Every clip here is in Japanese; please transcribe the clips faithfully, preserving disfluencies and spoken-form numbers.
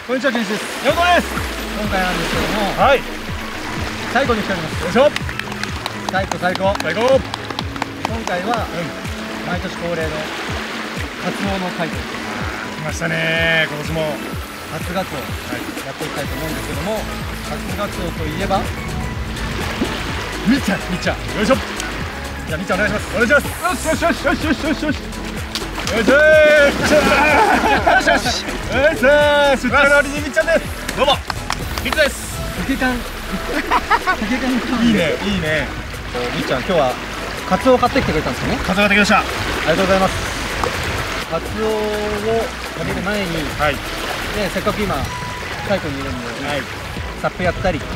こんにちは、ケンシです。 ようこです。 今回なんですけども、 はい。 最後に来ております。 よいしょ。 最高最高。 最高。 今回は、うん、毎年恒例のカツオの会という来ましたね。今年も初ガツオをやっていきたいと思うんですけども、初ガツオといえばみっちゃん、みっちゃん。 よいしょ。 じゃあみっちゃんお願いします。 お願いします。よしよしよしよしよしよしよし。よいしょー。よしよし。よいしょー。出張料理人みっちゃんです。どうも。みっつです。 竹缶。竹缶缶。 いいねいいね。 みっちゃん今日はカツオを買ってきてくれたんですよね。 カツオができました。ありがとうございます。カツオを食べる前に、はい、ね、せっかく今最後にいるんで、はい、サップやったり、うん、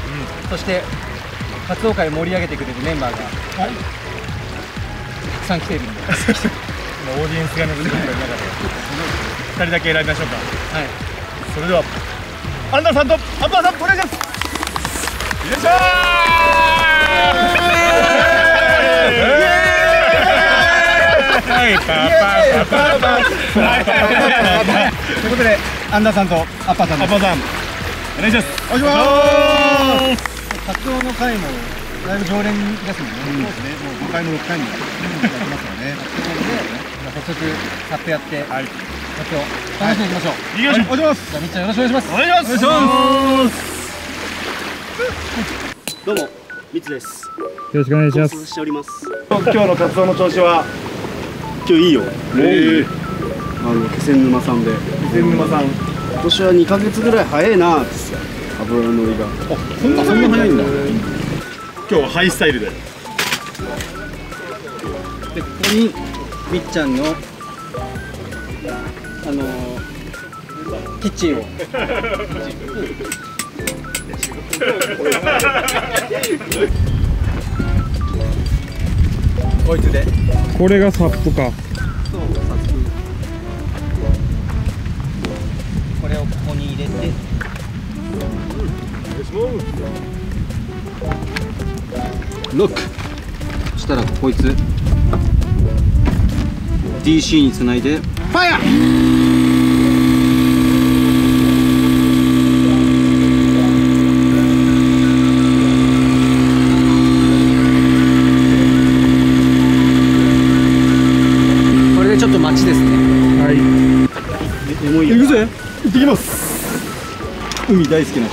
そしてカツオ界を盛り上げてくれるメンバーがたくさん来ているんで今オーディエンスがね、ずっといる中でふたりだけ選びましょうか。はい、それではアンダーさんとアンバーさんお願いします。よいしょー。はい、パパパパパということでアンダーさんとアッパーさんです。 アッパーさんお願いします。 お願いします。カツオの回もだいぶ常連ですもんね。そうですね。もうごかいもろっかいもやってますからね。ということで早速サップやって、はい、カツオ楽しんでいきましょう。 行きましょう。お願いします。 じゃあみっちゃんよろしくお願いします。 お願いします。お願いします。 どうも、みつです。 よろしくお願いします。 しております。 今日のカツオの調子は今日いいよ。ええ。あの気仙沼さんで。 気仙沼さん。 今年はにかげつぐらい早いなーって。油のりが。 あ、そんなそんな早いんだ。今日はハイスタイルで。 でここにみっちゃんのあのー、キッチンを。こいつでこれがサップか。 そう、サップ。これをここに入れてロック。そしたらこいつ ディーシー につないでファイヤー。ちょっと待ちですね。はい。行くぜ。行ってきます。海大好きな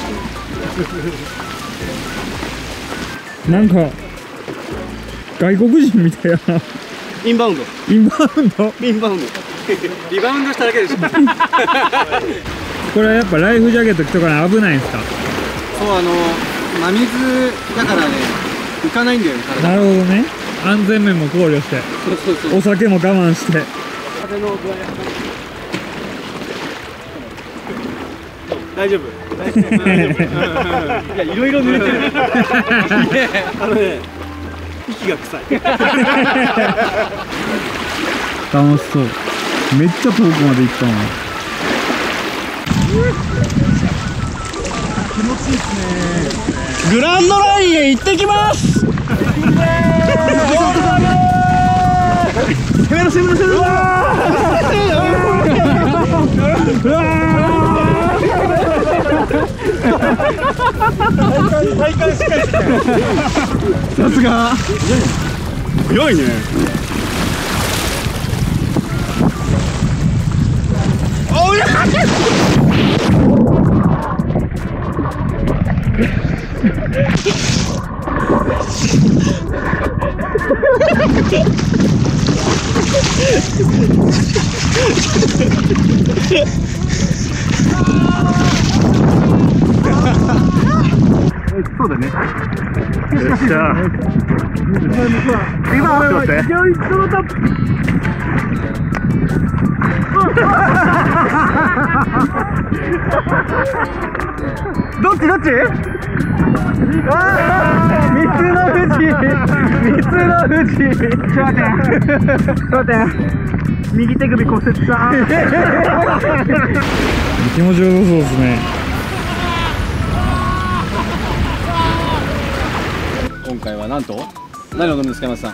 人。 なんか外国人みたいな。 インバウンド。 インバウンド。 インバウンド。リバウンドしただけでしょ。 これはやっぱライフジャケット着とかない危ないんですか。 そう、あの真水だからね、浮かないんだよね。 なるほどね。安全面も考慮して。 そうそうそう。 お酒も我慢して。 風の具合。大丈夫。大丈夫。いや、いろいろ濡れてる。あのね、息が臭い。 楽しそう。めっちゃ遠くまで行ったな。 気持ちいいですね。 グランドラインへ行ってきます。攻めろ攻めろ攻めろ。うわ体幹しっかりしてる。 さすが。 強いね。おい。そうだね。よっしゃ。今待って待って。どっちどっち？ああ、三つの富士、三つの富士。ちょっと待って、ちょっと待って。右手首骨折した。 気持ちよさそうですね。 今回はなんと何を飲むんですか、山田さん。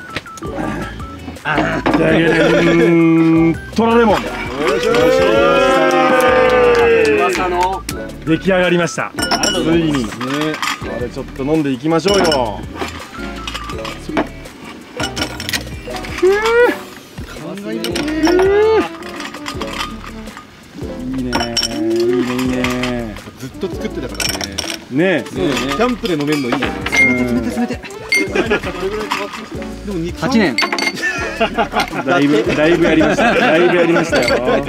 じゃん、トラレモン。 噂の出来上がりました。ついにね、あれちょっと飲んでいきましょうよ。いいね、いいね、いいね。 ずっと作ってたからね。 ね、 キャンプで飲めるのいいよね。 冷て冷て。でもはちねん。 だいぶだいぶやりました。だいぶやりましたよ。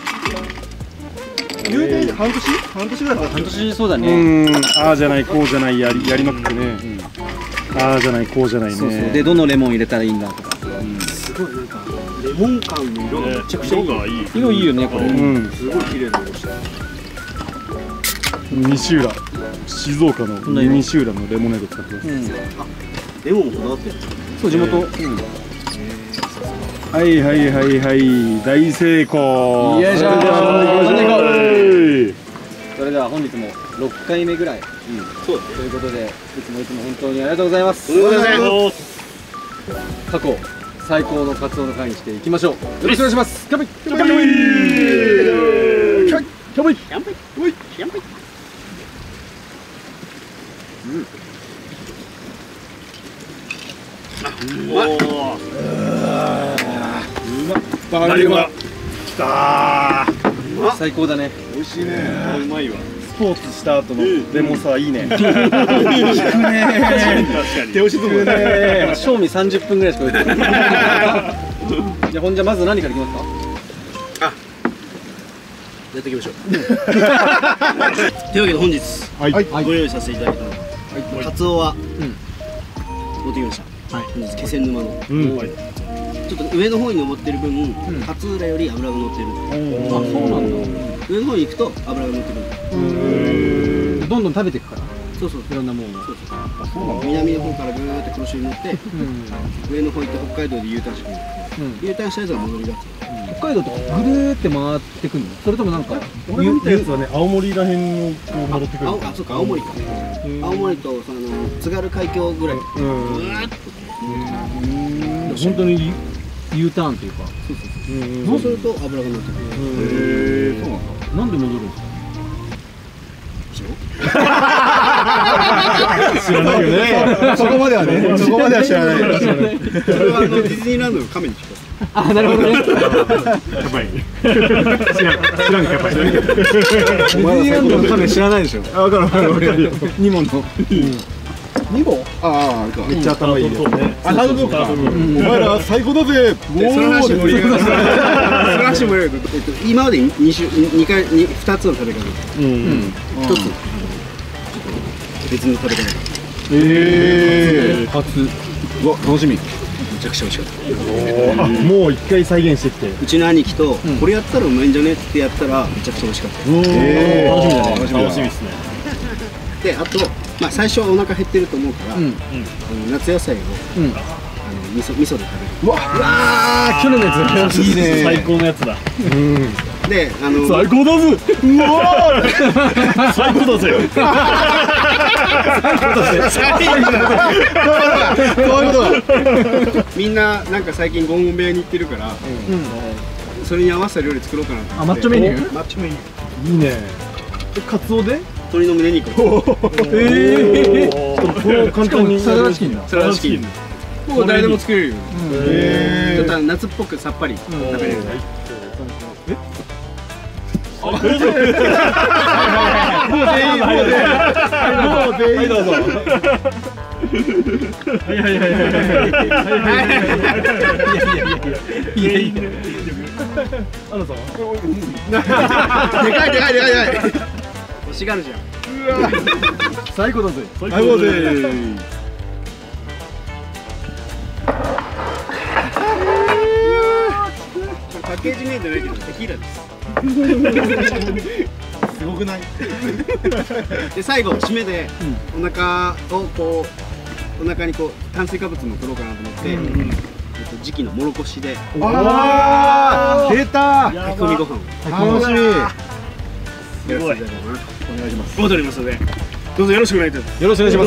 言うて半年半年ぐらい半年そうだうね。 ん、ああじゃないこうじゃないやりやりまくってね。ああじゃないこうじゃないね。 そうそう。でどのレモン入れたらいいんだとか。 すごいなんかレモン感の色がめちゃくちゃいい。 色いいよねこれ。 うん。 すごい綺麗な色してる。 西浦、静岡の西浦のレモネード使ってます。 レモンこだわってる。 そう地元。 はいはいはいはい、大成功。 よいしょー。 ー。 それでは本日もろっかいめぐらい。 そうということでいつもいつも本当にありがとうございます。 ありがとうございま過去最高のカツオの会にしていきましょう。よろしくお願いします。キャンプキャンプイ。キャンプイ。 キャンプイキャンプイキャンプイ。 バカリバきたー。 最高だね。 美味しいね。うまいわ。 スポーツした後のレモンサワーいいね。 手押し相撲だね。 賞味さんじゅっぷんぐらいしか置いてない。じゃあほんじゃまず何からいきますか。 やっていきましょう。というわけで本日ご用意させていただいたのはカツオは持ってきました。本日気仙沼のちょっと上の方に登ってる分勝浦より脂が乗ってる。 あ、そうなんだ。 上の方に行くと脂が乗ってくる。 どんどん食べていくから。 そうそう、 いろんなものを。 そうそう。南の方からぐーっと黒潮に乗って上の方行って北海道で U ターンしてくる。U ターンしたやつが戻りがつ。 北海道とかぐるーって回ってくるの？それともなんか俺見たやつはね、青森らへんのこう戻ってくる。 あ、そうか、青森か。青森とその津軽海峡ぐらい。ぐーっと。 本当に U ターンっていうか。 そうすると脂が乗ってくる。 へえ、そうなんだ。 なんで戻るんですか？ 知らないよね。 そこまではね、そこまでは知らない。それはあのディズニーランドの亀に聞こえ。 あ、なるほどね。 やばい。知らん、知らんかばい。 ディズニーランドの亀知らないでしょ。 あ、わかるわかるわかるよ。 ニモの。 に号？ああ、 めっちゃ頭いいですね。 あ、ハードボーか。 お前ら最高だぜ。 その話盛り上がる。その話盛り上がる。今まで二週二回二二つの食べ方。うん。一つ別の食べ方。 ええ。 初。うわ、楽しみ。めちゃくちゃ美味しかった。 もう一回再現してきて。 うちの兄貴とこれやったらうまいんじゃねってやったらめちゃくちゃ美味しかった。 ええ。楽しみだね。 楽しみですね。で、あとまあ最初はお腹減ってると思うから、あの夏野菜をあの味噌味噌で食べる。 うわあ、去年のやつ。いいね。 最高のやつだ。うん。 で、あの最高だぜ。うわー。最高だぜ。 そういうことだ。みんななんか最近ゴンゴン部屋に行ってるから、それに合わせた料理作ろうかなと思って。 あ、マッチョメニュー？ マッチョメニュー。 いいね。カツオで？ 鶏の胸肉。 ええ。 この簡単にサラダチキンだ。 サラダチキン。もう誰でも作れるよ。ちょっと夏っぽくさっぱり食べれる。え？もう全員もう全員どうぞ。 はいはいはいはいはい。いやいやいやいやいやいやいや。アナさんは？ でかいでかいでかいでかい。欲しがるじゃん。 最高だぜ。 最高だぜ。パッケージ名じゃないけどテキーラです。すごくない？で最後締めでお腹をこうお腹にこう炭水化物も取ろうかなと思って、えっと時期のもろこしで。 ああ出た。 炊き込みご飯。 楽しみ。 すごい。お願いします。戻りますのでどうぞよろしくお願いいたします。 よろしくお願いします。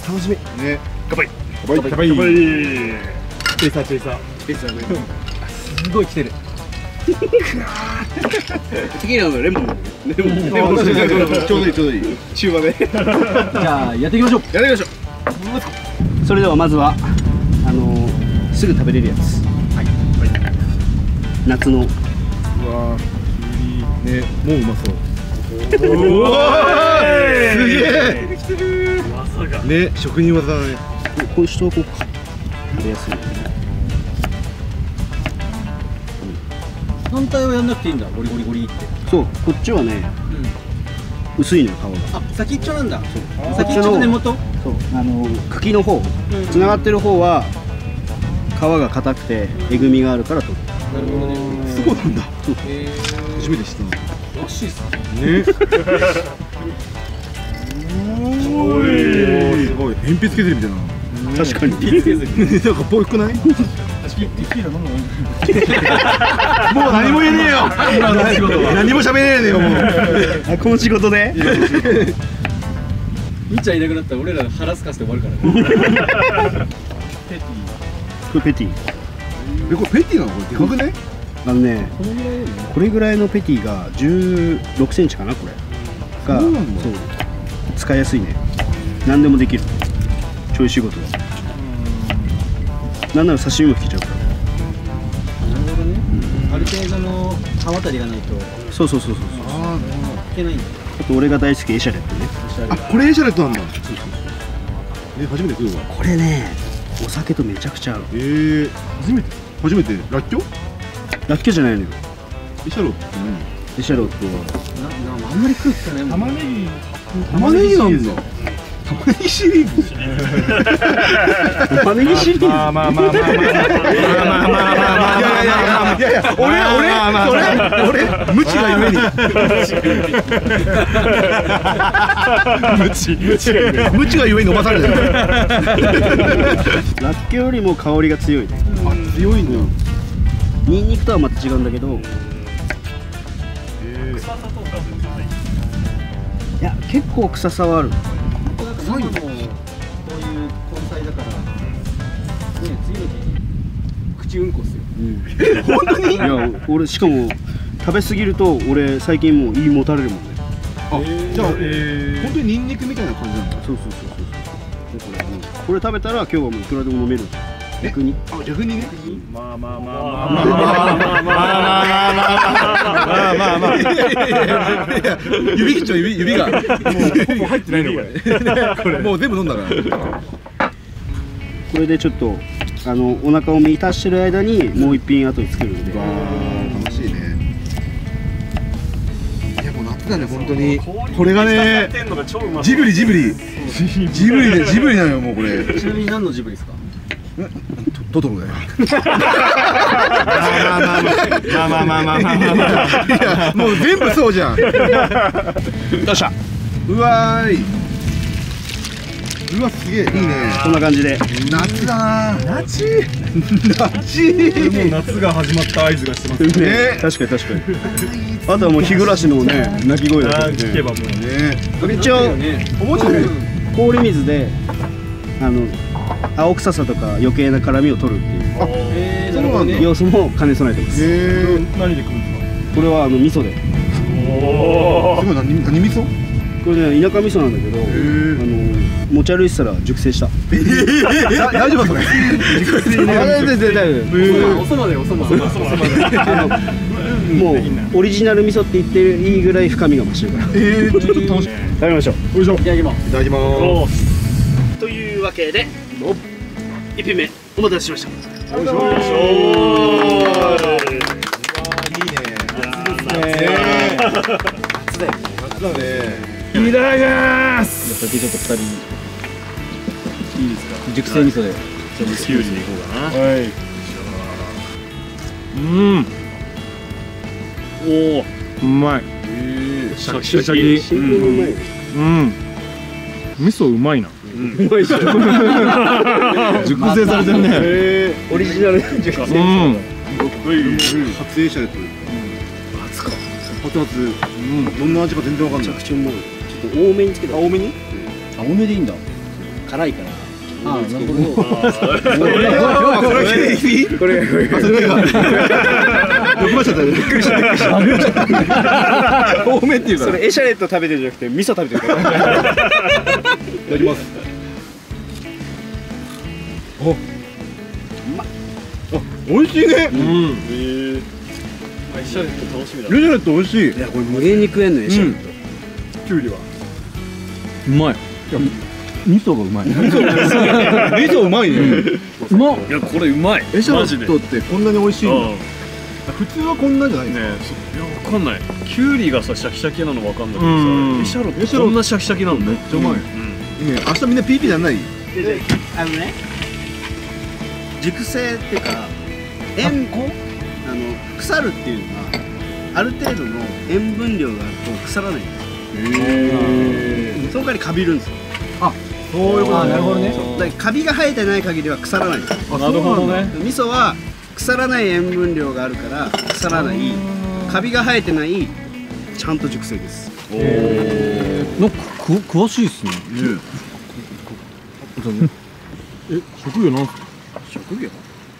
楽しみ。ね。 乾杯。 乾杯。乾杯。チェイサーチェイサー。 ですよね。 すごい来てる。 テキーラのレモン。 ちょうどいいちょうどいい中和で。 じゃあやっていきましょう。 やっていきましょう。それではまずはあのー、すぐ食べれるやつ。はい。夏の。うわー、ね、もううまそう。 おお。 すげえ。ね、職人技だね。 これしとこうか。食べやすい。 反対はやんなくていいんだ。ゴリゴリゴリって。 そう、こっちはね、薄いのよ皮が。 あ、先っちょなんだ。先っちょの根元。 そう、あの茎の方、つながってる方は皮が硬くてえぐみがあるから取る。 なるほどね。 そうなんだ。初めて知った。 らしいっすね。 おー、すごい。鉛筆削りみたいな。 確かに。 なんかぽくない？もう何も言えねえよ。何も喋れねえよもう。 あ、この仕事で？ みっちゃんいなくなったら俺ら腹すかして終わるからね。 これペティ。 え、これペティなの？これでかくね？ あのね、これぐらいのペティがじゅうろくセンチかな、これが。そう、使いやすいね。何でもできる。ちょい仕事が。なんなら刺身も引けちゃうから。 なるほどね。ある程度の刃渡りがないと。 そうそうそうそう。 ああ、引けないんだ。 あと俺が大好きエシャレットね。 あ、これエシャレットなんだ。え、初めて食うわ。 これね、お酒とめちゃくちゃ合う。 えー、初めて初めてラッキョ？ ラッキョじゃないのよ。 エシャロってエシャロットはな、な、あんまり食うってないもん。 玉ねぎ。玉ねぎなんだ。玉ねぎシリーズ。 玉ねぎシリーズ。 まあまあまあまあまあまあまあまあまあまあ。いやいやいやいや、俺俺俺俺無知がゆえに。無知無知がゆえに。無知がゆえに飲まされてる。 ラッキョよりも香りが強いね。 あ、強いんだ。 ニンニクとはまた違うんだけど。いや、結構臭さはある。 臭いのもこういう根菜だからね、次の日口うんこっすよ。 本当に？いや、俺しかも食べ過ぎると俺最近もう胃もたれるもんね。 あ、じゃあ本当にニンニクみたいな感じなんだ。 そうそうそうそう。だからもうこれ食べたら今日はもういくらでも飲める。逆に。 あ、逆にね。 まあまあまあまあまあまあまあまあ。指切っちゃう、指指が。もうほぼ入ってないのこれ。もう全部飲んだから。 これでちょっとあのお腹を満たしてる間にもう一品後に作るんで。 わあ、楽しいね。いやもう夏だね本当に。これがね、ジブリジブリ。ジブリでジブリなのよもうこれ。 ちなみに何のジブリですか？ トトロだよ。 まあまあまあまあまあまあまあまあまあ。 いやもう全部そうじゃん。どうした。うわーい。うわすげえいいね。 こんな感じで。 夏だな。夏。夏。 もう夏が始まった合図がしてますね。 ね。 確かに確かに。あとはもう日暮らしのね鳴き声だけ聞けばもうね。 一応おもちゃね。 氷水であの青臭さとか余計な辛みを取るっていうあ、 えー、 そうなんだ。 要素も兼ね備えてます。 へえ。 何で食うんですこれはあの味噌で。 か？おすごい何何味噌？ これね田舎味噌なんだけど、あの持ち歩いてたら熟成した。 大丈夫それ？熟成ね。 大丈夫大丈夫。 おそばでおそば。 もうオリジナル味噌って言っていいぐらい深みが増してるから。 ええ、ちょっと楽しみ。 食べましょう。 よいしょ。 いただきます。 いただきます。 というわけでいっぴんめお待たせしました。 よいしょ。いいね。夏だよ。夏だね。 いただきます。 じゃあ先ちょっとふたりいいですか？熟成味噌で。 じゃあキュウリでいこうかな。はい。うん。おお、うまい。シャキシャキ。 シンプルうまい。 うん。味噌うまいな。 うまいじゃん。 熟成されてるね。 オリジナル熟成。 うん。 初映写でとる。初か。初初。うん。どんな味か全然わかんない。 めちゃくちゃうまい。ちょっと多めにつけた。 多めに？ あ、多めでいいんだ。 辛いから思いつくのを。 これこれこれ酔っ払っちゃった。びっくりした。多めっていうか。それエシャレット食べてるんじゃなくて味噌食べてるから。いただきます。お、うまっ。あ、美味しいね。うん。ええ。エシャレット楽しみだ。エシャレット美味しい。いや、これ無限に食えんのエシャレット。キュウリは。うまい。味噌がうまい。味噌うまいね。うまっ。いや、これうまい。エシャレットってこんなに美味しいの？普通はこんなんじゃないね。いや、わかんない。キュウリがさ、シャキシャキなのわかんないけどさ、エシャロットこんなシャキシャキなのめっちゃうまい。ね、明日みんなピーピーじゃない？あのね、熟成っていうか、塩あの腐るっていうのはある程度の塩分量があると腐らないんです。その代わりカビるんですよ。あ、そういうこと。なるほどね。だからカビが生えてない限りは腐らないんです。あ、なるほどね。味噌は腐らない塩分量があるから腐らない、カビが生えてないちゃんと熟成です。おお、なんかく詳しいですね。え、職業なんすか？職業？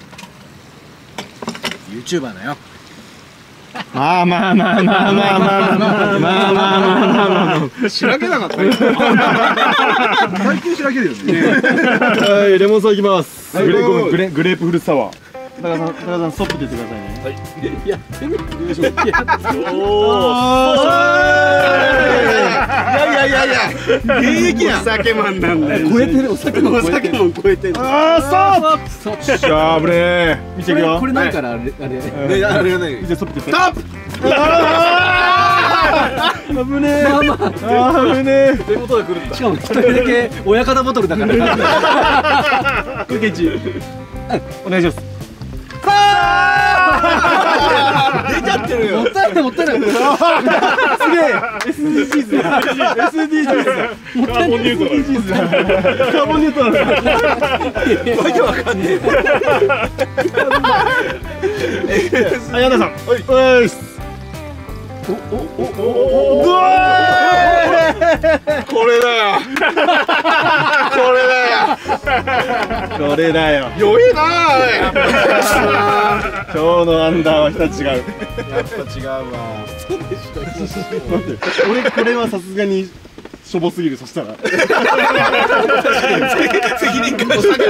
ユーチューバーだよ。まあまあまあまあまあまあまあまあまあまあまあ。しらけなかった。最近しらけるよね。はい、レモンサワーいきます。グレグレグレープフルーツサワー。高田さん、高田さん、ストップって言ってくださいね。はい。やってみる。おお。いやいやいやいや。現役やん。お酒マンなんだよ。超えてる。お酒マン。お酒マン超えてる。ああ、ストップ。ストップ。しゃーぶれー。見ていくよ。これないからあれあれ。あれがない。じゃストップって。ストップ。ああ。危ねえ。まあまあ。危ねえ。ということで来るんだ。しかも一人だけ親方ボトルだから。これケチ。お願いします。出ちゃってるよ。もったいないもったいない。すげえ。エスディージーズ。エスディージーズ。もったいない。カーボンニュートラル。カーボンニュートラル。わけわかんねえ。はい、矢田さん。はい。おおおおお。これだよ。これだよ。これだよ。弱えなー。今日のアンダーは一つ違う。やっぱ違うわ。俺これはさすがにしょぼすぎる。そしたら。責任感じ。こ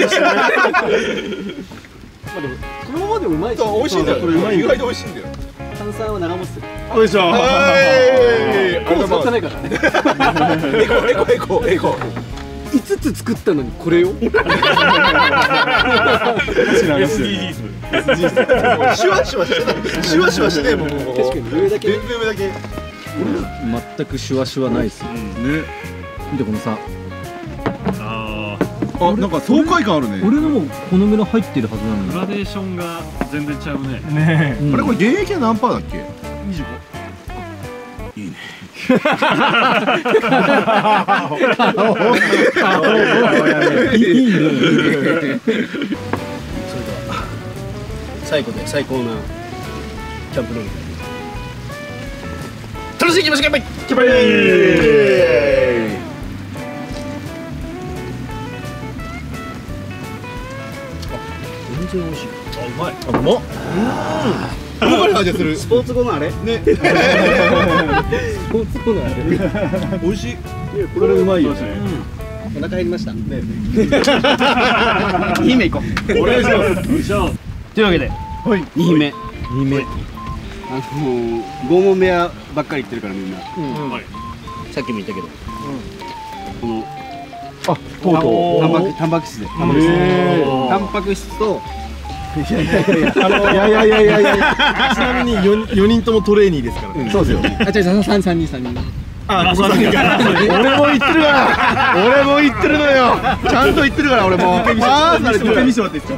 のままでもうまいし。美味しいんだよ。これうまい。意外と美味しいんだよ。炭酸は長持ちする。おいしょ。はい。こう使ってないからね。エコエコエコエコ。五つ作ったのにこれを。エスディージーズ。シュワシュワしてシュワシュワしてもう。確かに上だけ。全然上だけ。全くシュワシュワないですよ。ね。見てこの差。ああ。あ、なんか爽快感あるね。俺のもこのぐらい入ってるはずなのに。グラデーションが全然ちゃうね。ねえ。あれこれ現役は何パーだっけ？にじゅうご。いいね。いいね。それでは最後で最高なキャンプ飲み楽しんでいきましょう。乾杯。乾杯。全然美味しい。あ、うまい。あ、うまっ。うん。どこに味する？スポーツ後のあれ？ね。スポーツ後のあれ。美味しい。これうまいよね。お腹減りました。ね。に品目いこう。お願いします。というわけで、に品目。に品目。あの拷問部屋ばっかり行ってるからみんな。さっきも言ったけど。この。あ、とうとう。タンパク質で。タンパク質と。いやいやいやいやいやいやいや。ちなみによにんともトレーニーですから。そうですよ。あ、じゃあさんにんさんにん。あ、俺も言ってるから俺も言ってるのよ。ちゃんと言ってるから俺も。ああ、それ見せてもらっていいですか。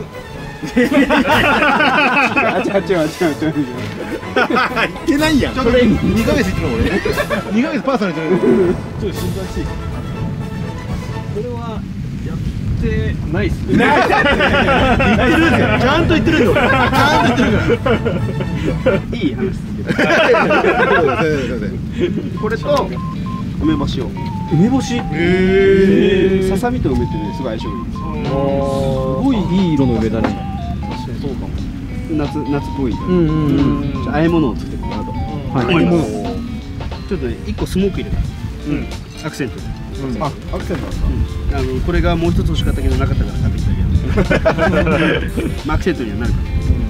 あ、違う違う違う違う。言ってないやん。にかげつ言ってるの俺。にかげつパーソナルじゃない。ちょっと心配しい。これはやってないっす。言ってるんですよ。ちゃんと言ってるんだ。ちゃんと言ってるから。いい話ですけど。これとこ梅干しを。 梅干し。 ささみと梅ってねすごい相性がいいんですよ。 すごいいい色の梅だね。 そうかも。夏夏っぽい。 うんうんうん。 じゃあ和え物を作っていこうかなと。 はい。 ちょっとね一個スモーク入れた。アクセントで。 あ、アクセントなんですか。 あのこれがもう一つ欲しかったけどなかったから食べてたけど。まあアクセントにはなるから。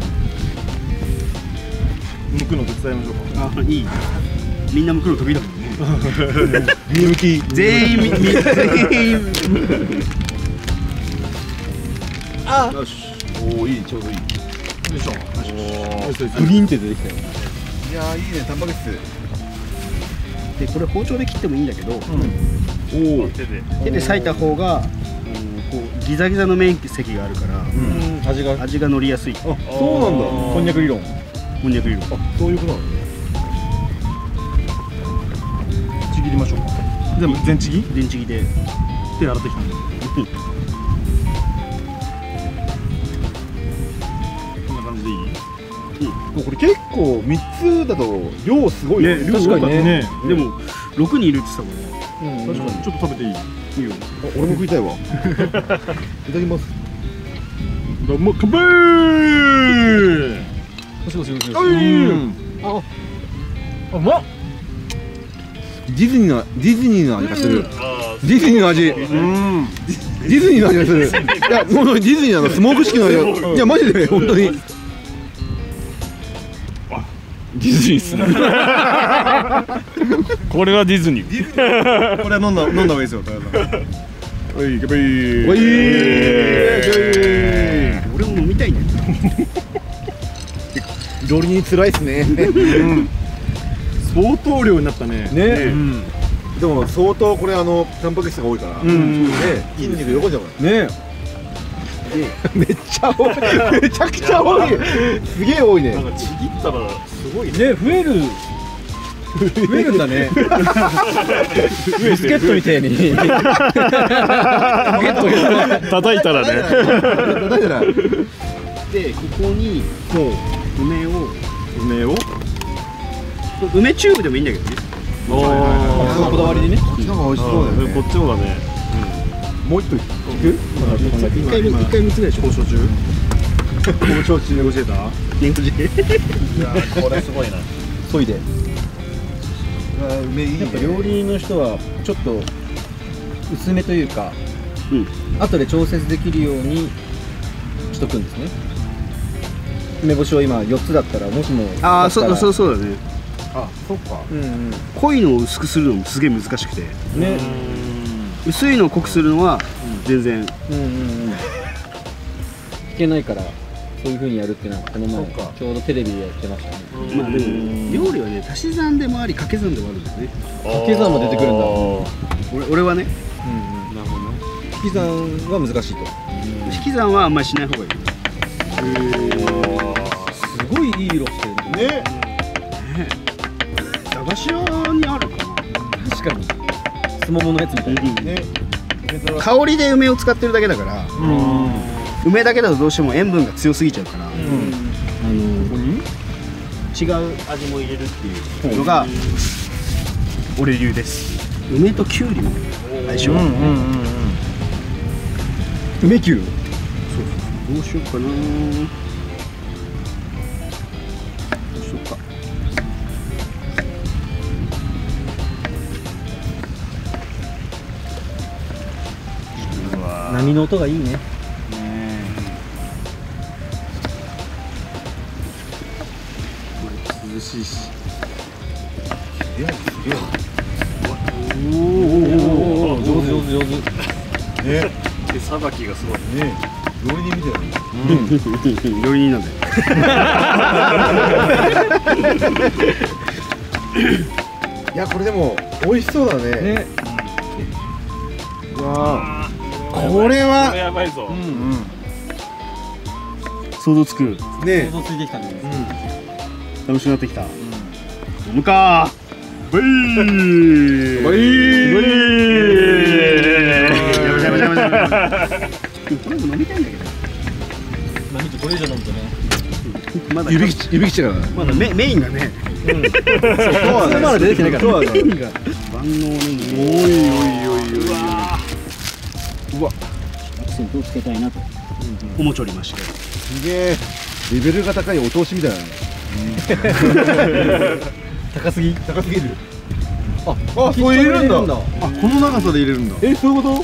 剥くの手伝いましょうか。 あ、いい。みんな剥くの得意だもんね。 見抜き。 全員みみ全員。あ。よし。 おお、いい、ちょうどいい。よいしょ。 グリーンって出てきたよ。いやー、いいね、タンパク質。 でこれ包丁で切ってもいいんだけど、おお。 手で手で裂いた方が、こうギザギザの面積があるから、 味が味が乗りやすい。 あ、そうなんだ。こんにゃく理論。 こんにゃく色。 あ、そういうことなのね。 ちぎりましょうか。全部全ちぎ？ 電池で手洗ってきたんで。こんな感じでいい？ うん。これ結構三つだと量すごいね。 確かにね。 でも六にいるって言ってたから。 確かに。ちょっと食べていい？いいよ。 俺も食いたいわ。いただきます。 どうも乾杯。 おしおしおし。 うん。 あ、うまっ。 ディズニーのディズニーの味がする。ディズニーの味。うん。ディズニーの味がする。いや、もうディズニーのスモーク式の味。いや、マジで本当に。ディズニーっすね。 これはディズニー。 これは飲んだ飲んだ方がいいですよ。 おい、乾杯。 おい。 俺も飲みたいね。 料理人辛いっすね。 相当量になったね。 ね。でも相当これあのタンパク質が多いから。ね、筋肉横じゃん。ね。めっちゃ多い。めちゃくちゃ多い。すげえ多いね。 なんかちぎったらすごいね。 ね、増える。増えるんだね。ビスケットみたいに。 叩いたらね。 叩いたら。 でここに梅を梅を梅チューブでもいいんだけどね。 こだわりでね。 こっちの方が美味しそうだよね。 こっちの方がね。 もう一個いく？ 一回一回むつぐらいでしょ。 交渉中。 交渉中。 ネゴジエーター？ネゴジエー。 いやこれすごいな。 そいで。梅いいね。 やっぱ料理人の人はちょっと薄めというか、 うん。 後で調節できるようにしとくんですね。梅干しは今よっつだったらもしもああ、そうそうそうだね。 あ、そっか。 うんうん。 濃いのを薄くするのもすげえ難しくて、 ね。 薄いのを濃くするのは全然。 うんうんうん。いけないからそういう風にやるってなんかこの前ちょうどテレビでやってましたね。 まあでも料理はね足し算でもあり掛け算でもあるんだよね。 掛け算も出てくるんだ。 俺俺はね。 うんうん。なるほどね。引き算が難しいと。 引き算はあんまりしない方がいい。 すごいいい色してるね。 駄菓子屋にあるかな。 確かに。すもものやつみたいな。 ね。 香りで梅を使ってるだけだから、梅だけだとどうしても塩分が強すぎちゃうから、あの違う味も入れるっていうのが俺流です。梅ときゅうりの相性。 梅きゅう。 どうしようかな。どうしようか。 波の音がいいね。 涼しいし。 おお、上手上手上手。 ね。 手さばきがすごい。 ね。料理人みたいな。 料理人なんだよ。 いや、これでも美味しそうだね。 ね。 うわ、これはやばいぞ。 想像つく。 ね。 想像ついてきたね。 楽しくなってきた。飲むか。 ブイー。 ブイー。 ジャバジャバジャバジャバ。これも飲みたいんだけど。 まあちょっとこれ以上飲むとね。 まだ指き指きちゃうから。 まだメメインがね。 そうはまだ出てきてないから。 メインが晩万能ネギ。 おいおいおいおい。うわ。 アクセントをつけたいなと思っておりまして。 すげえ。レベルが高いお通しみたいなね。 高すぎ高すぎる。あ、あ、そう入れるんだ。あ、この長さで入れるんだ。え、そういうこと？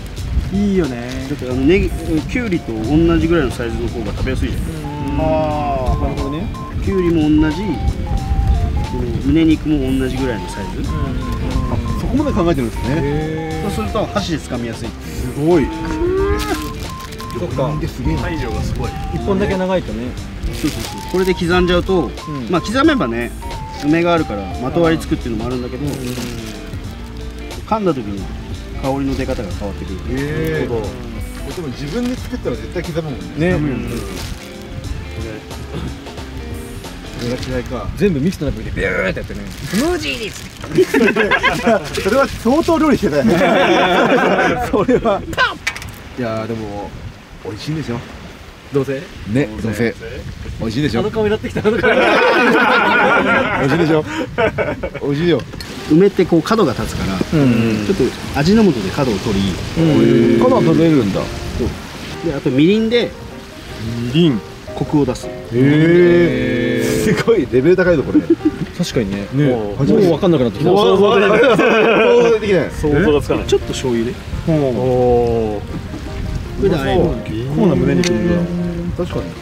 いいよね。 だってあのネギ、キュウリと同じぐらいのサイズの方が食べやすいじゃん。 ああ、なるほどね。 キュウリも同じ、胸肉も同じぐらいのサイズ。 あ、そこまで考えてるんですね。 そうすると箸で掴みやすい。 すごい。 そっか。 すげえ。 体量がすごい。 一本だけ長いとね。 そうそうそう。これで刻んじゃうと、まあ刻めばね、梅があるからまとわりつくっていうのもあるんだけど、噛んだ時に香りの出方が変わってくる。 ええ。でも自分で作ったら絶対刻むもんね。ね。それが違いか。 全部ミキサーの中でビューってやってね。スムージーです。 それは相当料理してたよね。それは。いやでも美味しいんですよ。 どうせ？ ね、どうせ。美味しいでしょ。 あの顔になってきた。あの顔に。 美味しいでしょ。美味しいよ。 梅ってこう角が立つから、ちょっと味の素で角を取り、 角は取れるんだ。 であとみりんでみりんコクを出す。 へえ。すごいレベル高いぞこれ。 確かにね。もう初めて分かんなくなってきた。 想像できない。想像できない。 想像がつかない。 ちょっと醤油ね。 おお。 これであえる。 こうな胸肉だ。確かに。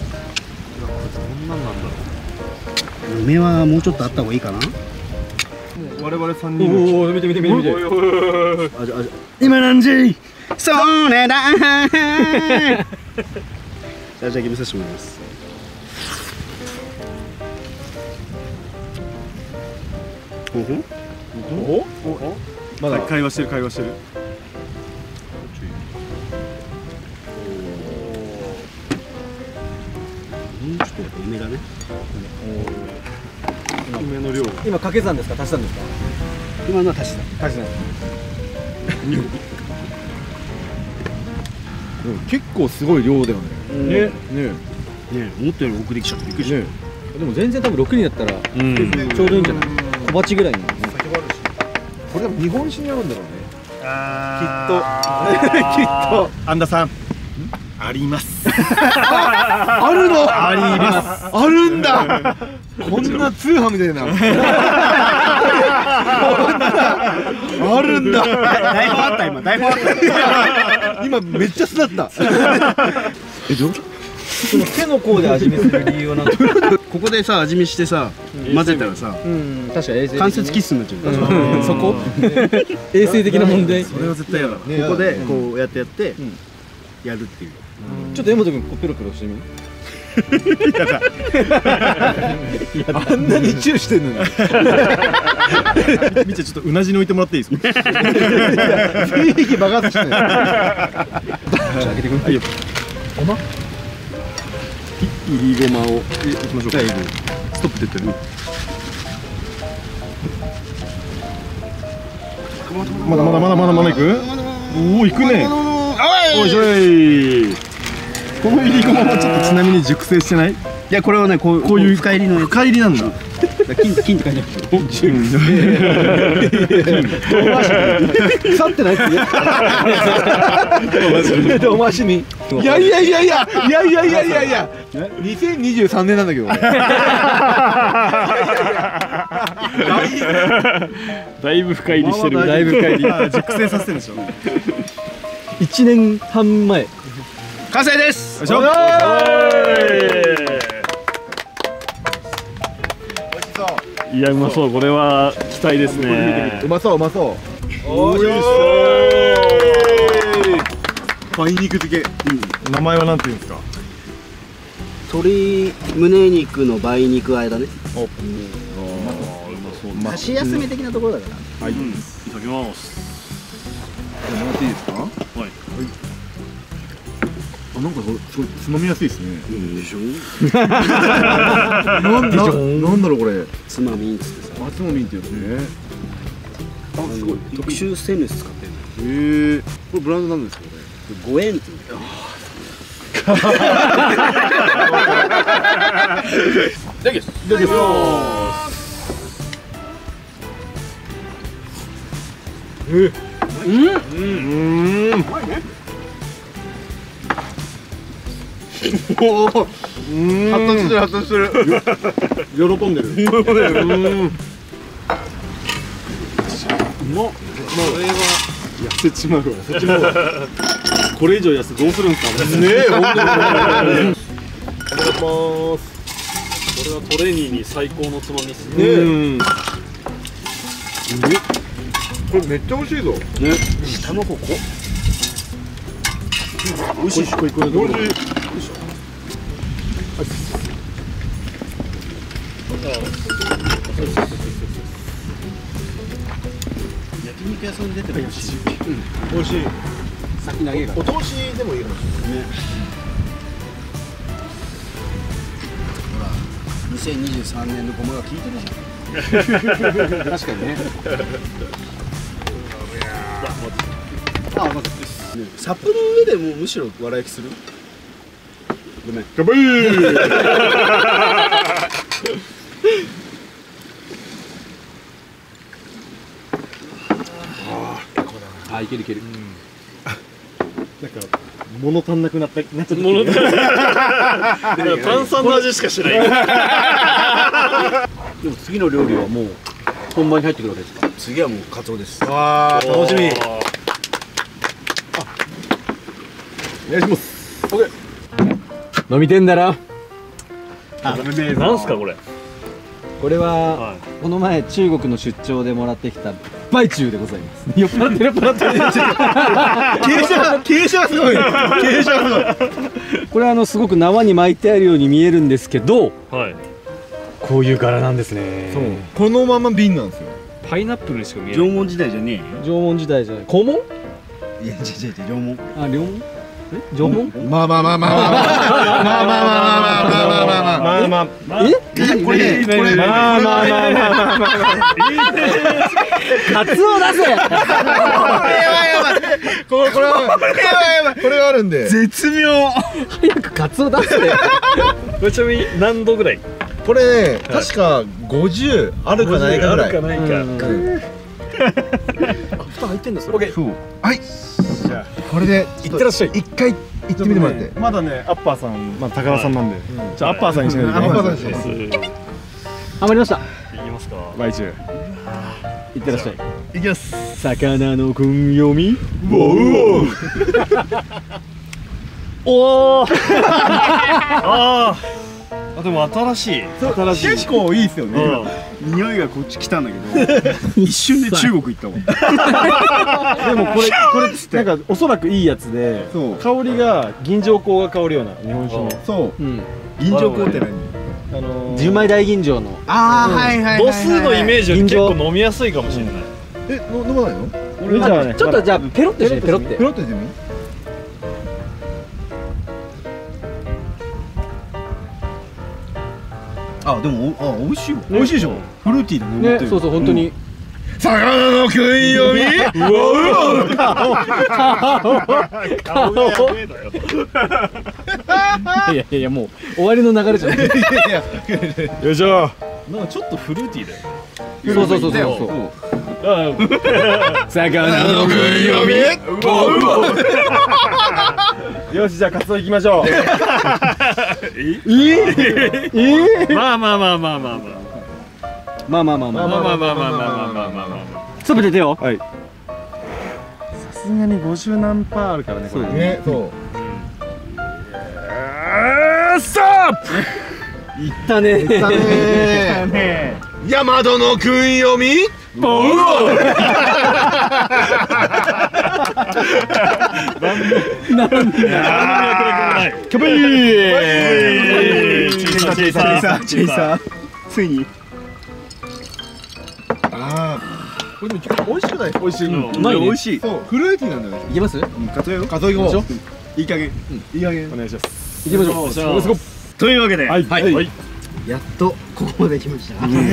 梅はもうちょっとあった方がいいかな。 我々三人。 おお、見て見て見て見て。 あじゃあ今なんじゃい。それだ。じゃあじゃあ決めさせてもらいます。ほほ。 お？まだ会話してる会話してる。 ちょっとやっぱ梅だね。 梅の量。 今掛け算ですか？足したんですか？ 今のは足した。 足した。 結構すごい量だよね。ね。ね。 ね思ったより多くできちゃってびっくりした。 でも全然多分ろくにんだったらちょうどいいんじゃない？小鉢ぐらいに。 これでも日本酒に合うんだろうね。 あきっと。きっと。 安田さん。あります。 あるの？ あります。 あるんだ。こんな通販みたいな。あるんだ。 台本あった今台本あった。 今めっちゃ巣だった。えどう？ その手の甲で味見する理由は何？ ここでさ味見してさ混ぜたらさ、 うん確かに衛生。 関節キスになっちゃう。 そこ？衛生的な問題。 それは絶対嫌だ。ここでこうやってやってやるっていう。 ちょっと江本君こうペロペロしてみ。 あんなにチューしてんのに。 みちゃちょっとうなじに置いてもらっていいですか？ 雰囲気爆発してる。 じゃあ開けてくる。はいよ。ごま？ いりごまをいきましょうか。ストップって言ってる。まだまだまだまだまだいく？おおいくね。おいしょい。このいりごまもちょっとちなみに熟成してない？いやこれはねこうこういう深入りの深入りなんだ。 金金って書いてある。 腐ってないっすね。おましみ。いやいやいやいやいやいやいやいやいや。にせんにじゅうさんねんなんだけど。 だいぶ深入りしてる。 だいぶ深入り。 熟成させてるでしょ。 一年半前。 完成です。 よいしょ。いやうまそう。これは期待ですね。 うまそううまそう。 おいしそう。 梅肉漬け。 名前はなんていうんですか？ 鶏胸肉の梅肉あえだね。 お、うまそう。 箸休め的なところだから。 はい。いただきます。 もらっていいですか？はい。あなんかすごいつまみやすいですね。 でしょ。 なんだなんだろうこれ。 つまみんつってさ。 あつまみんってやつね。あすごい特殊ステンレス使ってるの。 へえ。これブランドなんですかこれ？ ごえんって言うんだよ。 いただきます。いただきます。 うん。 うん。うまいね。おお。発達してる発達してる。喜んでる。喜んでる。うん。うまっ。これは痩せちまうわ。痩せちまうわ。これ以上痩せどうするんですかね。ねえ、本当に。お願いします。これはトレーニーに最高のつまみですね。うん。これめっちゃ美味しいぞ。ね。下の方こ。美味しい。これこれこれ。美味しい。 焼肉屋さん出ても美味しい。 美味しい。 先投げが。 お通しでもいいかもしれないね。 ほら、にせんにじゅうさんねんのごまが効いてるじゃん。 確かにね。 あ、まずサップの上でもうむしろわら焼きする。ごめん。 乾杯。 あ、いけるいける。 なんか物足んなくなったなっちゃった。物足んない。炭酸の味しかしない。 でも次の料理はもう本番に入ってくるわけですか。 次はもうカツオです。 わあ、楽しみ。お願いします。オッケー。 飲みてんだな。 あ、なんすかこれ。 これはこの前中国の出張でもらってきたバイチュウでございます。酔っ払ってる酔っ払ってる。 傾斜傾斜すごい。傾斜すごい。これはあのすごく縄に巻いてあるように見えるんですけど、 はい。 こういう柄なんですね。 そう。このまま瓶なんですよ。 パイナップルにしか見えない。 縄文時代じゃねえよ。 縄文時代じゃない。古文？ いや、違う違う違う、縄文。 あ、両文？え？縄文？ まあまあまあまあまあまあまあまあまあまあまあまあ。え？これこれまあまあまあまあまあまあ。 カツオ出せ。やばいやばい。これこれはやばいやばい。これがあるんで。 絶妙。 早くカツオ出せ。 これちなみに何度ぐらい？ これね、確かごじゅうあるかないかぐらい。 あるかないか。 蓋入ってんだそれ。 そう。はい。じゃあこれでいってらっしゃい。 一回行ってみてもらって。まだね、アッパーさん、まあ高田さんなんで、じゃあアッパーさんにしないと。アッパーさんにします。 ハマりました。 いきますか。 バイチュウ。 いってらっしゃい。 いきます。 魚の訓読み。 ウォウ。 おお。ああ。でも新しい。 新しい。結構いいですよね。 匂いがこっち来たんだけど、一瞬で中国行ったもん。 でもこれこれなんかおそらくいいやつで、香りが銀条香が香るような日本酒の。そう。銀条香って何？ あの十枚大吟醸の。 ああ、はいはい。 度数のイメージは結構飲みやすいかもしれない。 え、飲まないの？俺じゃあね。 ちょっとじゃあペロッとしてペロッて。 ペロッとしてみ。 あ、でもあ、美味しいわ。 美味しいでしょ。 フルーティーだね。 ね、そうそう本当に。 魚の訓読み。うわうわ。 顔がやべえだよ。 いやいやいやもう終わりの流れじゃない。 よいしょ。 なんかちょっとフルーティーだよ。 そうそうそうそうそう。 魚の訓読み。うわうわ。よし、じゃあカツオ行きましょう。 えええまあまあまあまあまあまあまあまあまあまあまあまあまあまあまあまあまあすべて手を。はい。 さすがにごじゅうなんパーあるからね。そうね。そう。ストップ。 いったね。 いったね。山戸の訓読み。ボウ。 なんでや。 キャベー。 チェイサーチェイサーチェイサー。ついに。 ああ。これでも結構美味しくない？美味しい。 うまいね。 美味しい。 そう、フルーティーなんだよね。 いけます？ カツオ、カツオ行こう。いい加減。いい加減。お願いします。 行きましょう。 レッツゴー。 というわけで、 はいはい。 やっとここまで来ました。 長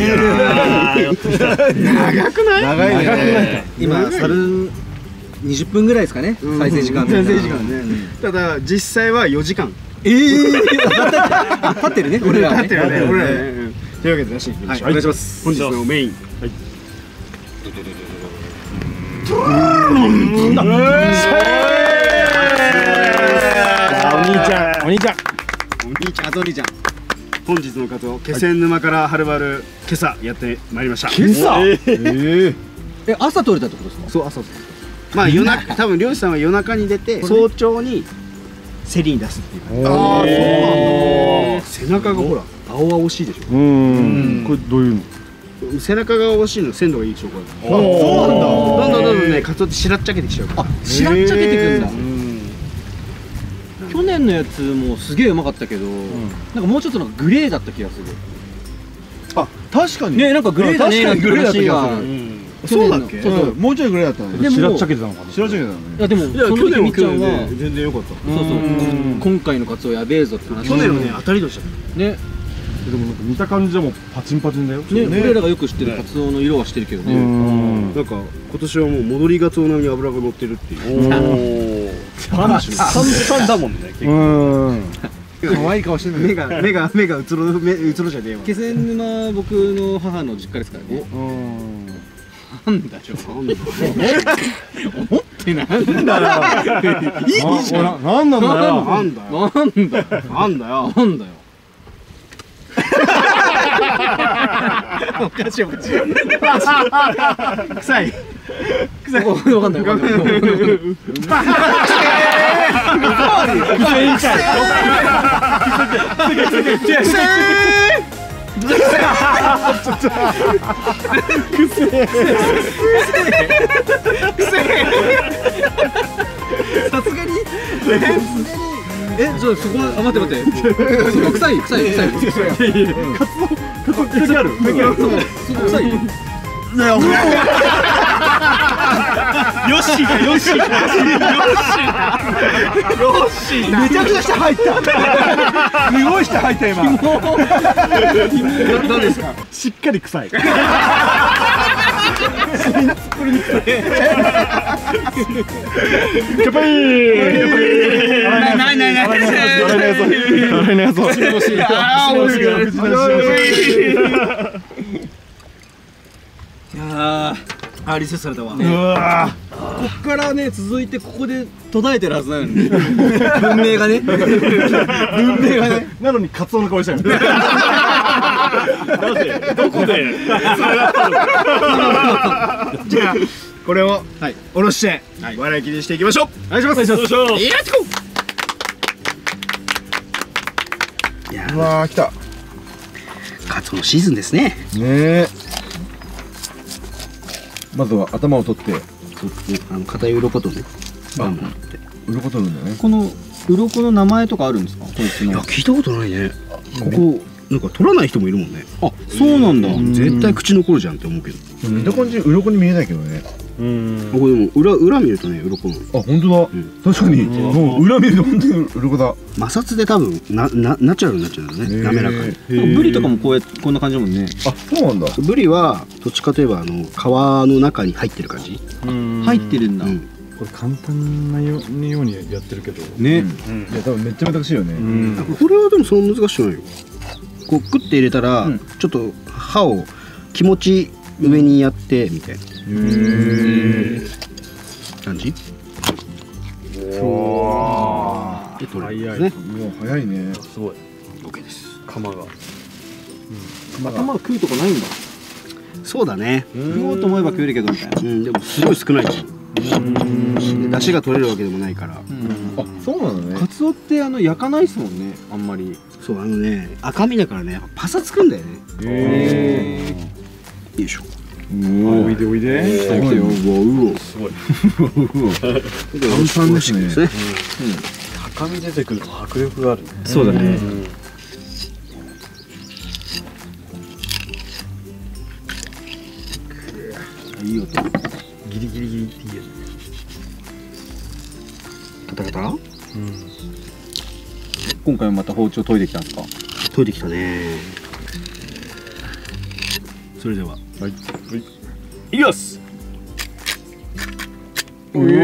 くない？ 長いね。 今サルにじゅっぷんぐらいですかね。再生時間。再生時間ね。ただ実際はよじかん。 ええ。立ってるね。俺ら立ってるね。俺らね。というわけで出していきましょう。お願いします。本日のメイン。はい。 兄ちゃん、お兄ちゃん、 お兄ちゃん、あとお兄ちゃん。本日のカツオ、気仙沼からはるばる今朝やってまいりました。 今朝？ええ、朝取れたってことですか？ そう、朝。まあ夜中、多分漁師さんは夜中に出て早朝に競りに出すっていう。 ああ、そうなんだ。 背中がほら青々しいでしょ。 うん。これどういうの？ 背中が青々しいの鮮度がいいでしょこれ。 あ、そうなんだ。 どんどんどんどんね、カツオって白っちゃけてきちゃうから。 あ、白っちゃけてくんだ。去年のやつもすげえうまかったけど、なんかもうちょっとなんかグレーだった気がする。 あ、確かにね、なんかグレーだね。 確かにグレーだった気がする。そうだっけ？そうそう、もうちょいグレーだったね。 白っちゃけてたのかな。 白っちゃけてたのね。 いやでもその時みちゃんは全然良かった。 そうそう、今回のカツオやべえぞって話。 去年はね、当たり年だったね。 でもなんか見た感じはもうパチンパチンだよ。 ね、俺らがよく知ってるカツオの色はしてるけどね。 なんか今年はもう戻りガツオ並みに脂が乗ってるっていう。 パンチパンパンだもんね。結構。 可愛い顔してる。 目が目が目がうつろ目うつろじゃねえわ。 気仙沼僕の母の実家ですからね。なんだよ。思ってなんだよ。いいじゃん。 なんなんだよ。 なんだよ。 なんだよ。 なんだよ。 なんだよ。おかしいおかしい。 臭い。 臭い。わかんないわかんない。さすがにえ、ちょっとそこは、あ、待って待ってそこ臭い臭い臭いカツオ、カツオ関係ある？関係ある。そこ臭い？ねえ、お前ヨッシーがヨッシーがヨッシーめちゃくちゃ下入ったすごい下入った今何ですか？ しっかり臭い。乾杯。 ないないないない。 洗いのやつ。 欲しい欲しい。ああ、欲しい。いやあ、リセットされたわ。 うわこっからね、続いてここで途絶えてるはずなのに。文明がね。文明がね。 なのにカツオの香りしたよ。なぜ？どこで？ じゃあこれを下ろして笑い切りにしていきましょう。 お願いします。お願いします。 やってこう。いやうわー、来た。 カツオのシーズンですね。 ねえ。まずは頭を取って、 あの硬い鱗とね、バンバンって。 鱗取るんだね。 この鱗の名前とかあるんですか？こいつの。 いや、聞いたことないね。ここなんか取らない人もいるもんね。 あ、そうなんだ。 絶対口残るじゃんって思うけど。 見た感じ鱗に見えないけどね。 これでも裏裏見るとね、鱗なの。 あ、本当だ。確かに。もう裏見ると本当に鱗だ。 摩擦で多分ななナチュラルになっちゃうんだね。滑らかに。 ブリとかもこうやってこんな感じだもんね。 あ、そうなんだ。 ブリはどっちかといえばあの皮の中に入ってる感じ。 入ってるんだ。 これ簡単なようにやってるけど。 ね。 いや、多分めっちゃ難しいよね。 これはでもそんな難しくないよ。こうクッて入れたらちょっと歯を気持ち上にやってみたいな感じ。おで取れるんですね。 もう早いね。 すごい。 オッケーです。 釜が。 頭食うとこないんだ。 そうだね。 食おうと思えば食えるけどみたいな。 うん、でもすごい少ない。で出汁が取れるわけでもないから。 あ、そうなのね。 カツオってあの焼かないっすもんね、あんまり。 そう、あのね、赤身だからね、パサつくんだよね。 へえ。よいしょ。 おいでおいで。 来たよ。うお。 すごい。 簡単ですね。 高み出てくると迫力があるね。 そうだね。 いい音。 ギリギリギリっていいよね。 カタカタ。 今回もまた包丁研いできたんですか？ 研いできたね。それでは、はい、 いきます。 おい。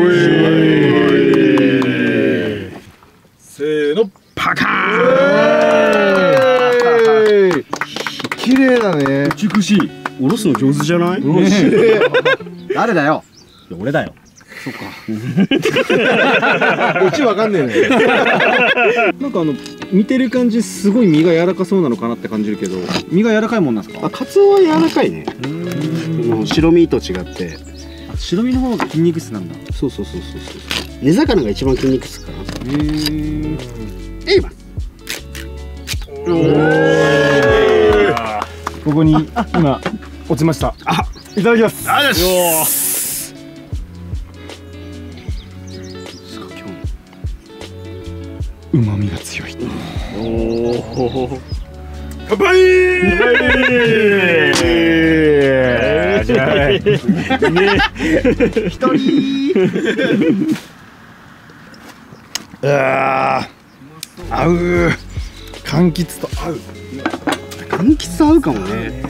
せーの、パカーン。綺麗だね。 美しい。 おろすの上手じゃない？ 誰だよ。 俺だよ。そっか。うちわかんねえね。なんかあの見てる感じすごい身が柔らかそうなのかなって感じるけど、身が柔らかいもんなんですか？ あ、カツオは柔らかいね。もう白身と違って。 白身の方が筋肉質なんだ。 そうそうそうそうそう。根魚が一番筋肉質かな。へえ。えいば。 ここに今落ちました。あ、いただきます。あよし。旨味が強い。おお。乾杯。じゃあ一人。ああ、合う。柑橘と合う。 柑橘と合うかもね。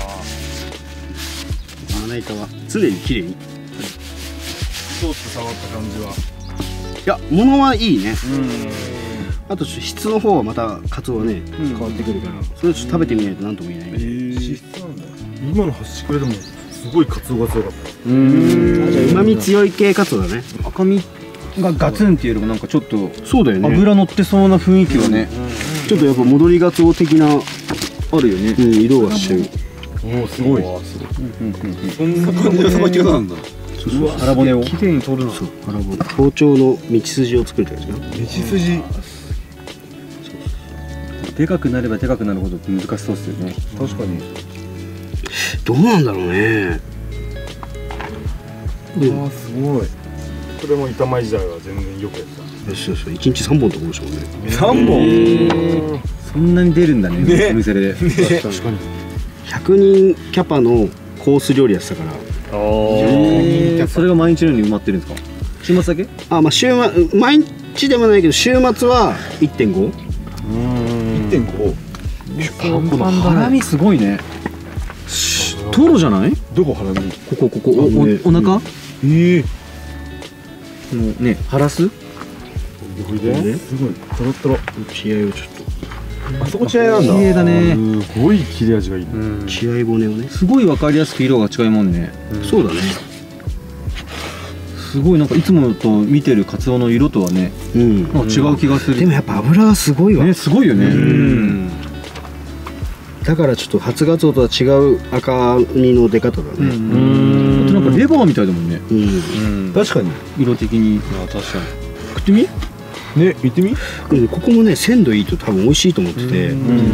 まな板は常に綺麗に。 ちょっと触った感じは。 いや、物はいいね。あと質の方はまたカツオはね変わってくるから、それをちょっと食べてみないと何とも言えない。 質なんだ。今の端くれでもすごいカツオが強かった。 うん。じゃあ旨味強い系カツオだね。 赤身がガツンっていうよりもなんかちょっとそうだよね。 油乗ってそうな雰囲気はね。 ちょっとやっぱ戻りガツオ的なあるよね。うん、色がしてる。 おお、すごい。そんな感じのさばき方なんだ。そうそう、腹骨をきれいに取るの。そう、 腹骨。包丁の道筋を作るってやつな。 道筋。でかくなればでかくなるほど難しそうですよね。確かに。 どうなんだろうね。 ああ、すごい。これも板前時代は全然よくやってた。 よしよし、一日三本とかでしょうね。 三本。そんなに出るんだね。お店で。確かに。 百人キャパのコース料理やってたから。 ああ。それが毎日のように埋まってるんですか。週末だけ？ あ、まあ週末毎日でもないけど週末は一点五。 いってんご。このハラミすごいね。トロじゃない？どこハラミ？ここここおお腹？ええ。このね、ハラス？これですごいトロトロ。 血合いをちょっと。あそこ血合いなんだ。綺麗だね。すごい切れ味がいい。 血合い骨をね。 すごいわかりやすく色が違いもんね。 そうだね。 すごいなんかいつもと見てるカツオの色とはね、うん、なんか違う気がする。 でもやっぱ油がすごいわ。 ね、すごいよね。うん。 だからちょっと初ガツオとは違う赤身の出方だね。うん。 あとなんかレバーみたいだもんね。うん。確かに。色的に。あ、確かに。食ってみ？ね、行ってみ？ ここもね、鮮度いいと多分美味しいと思ってて、あ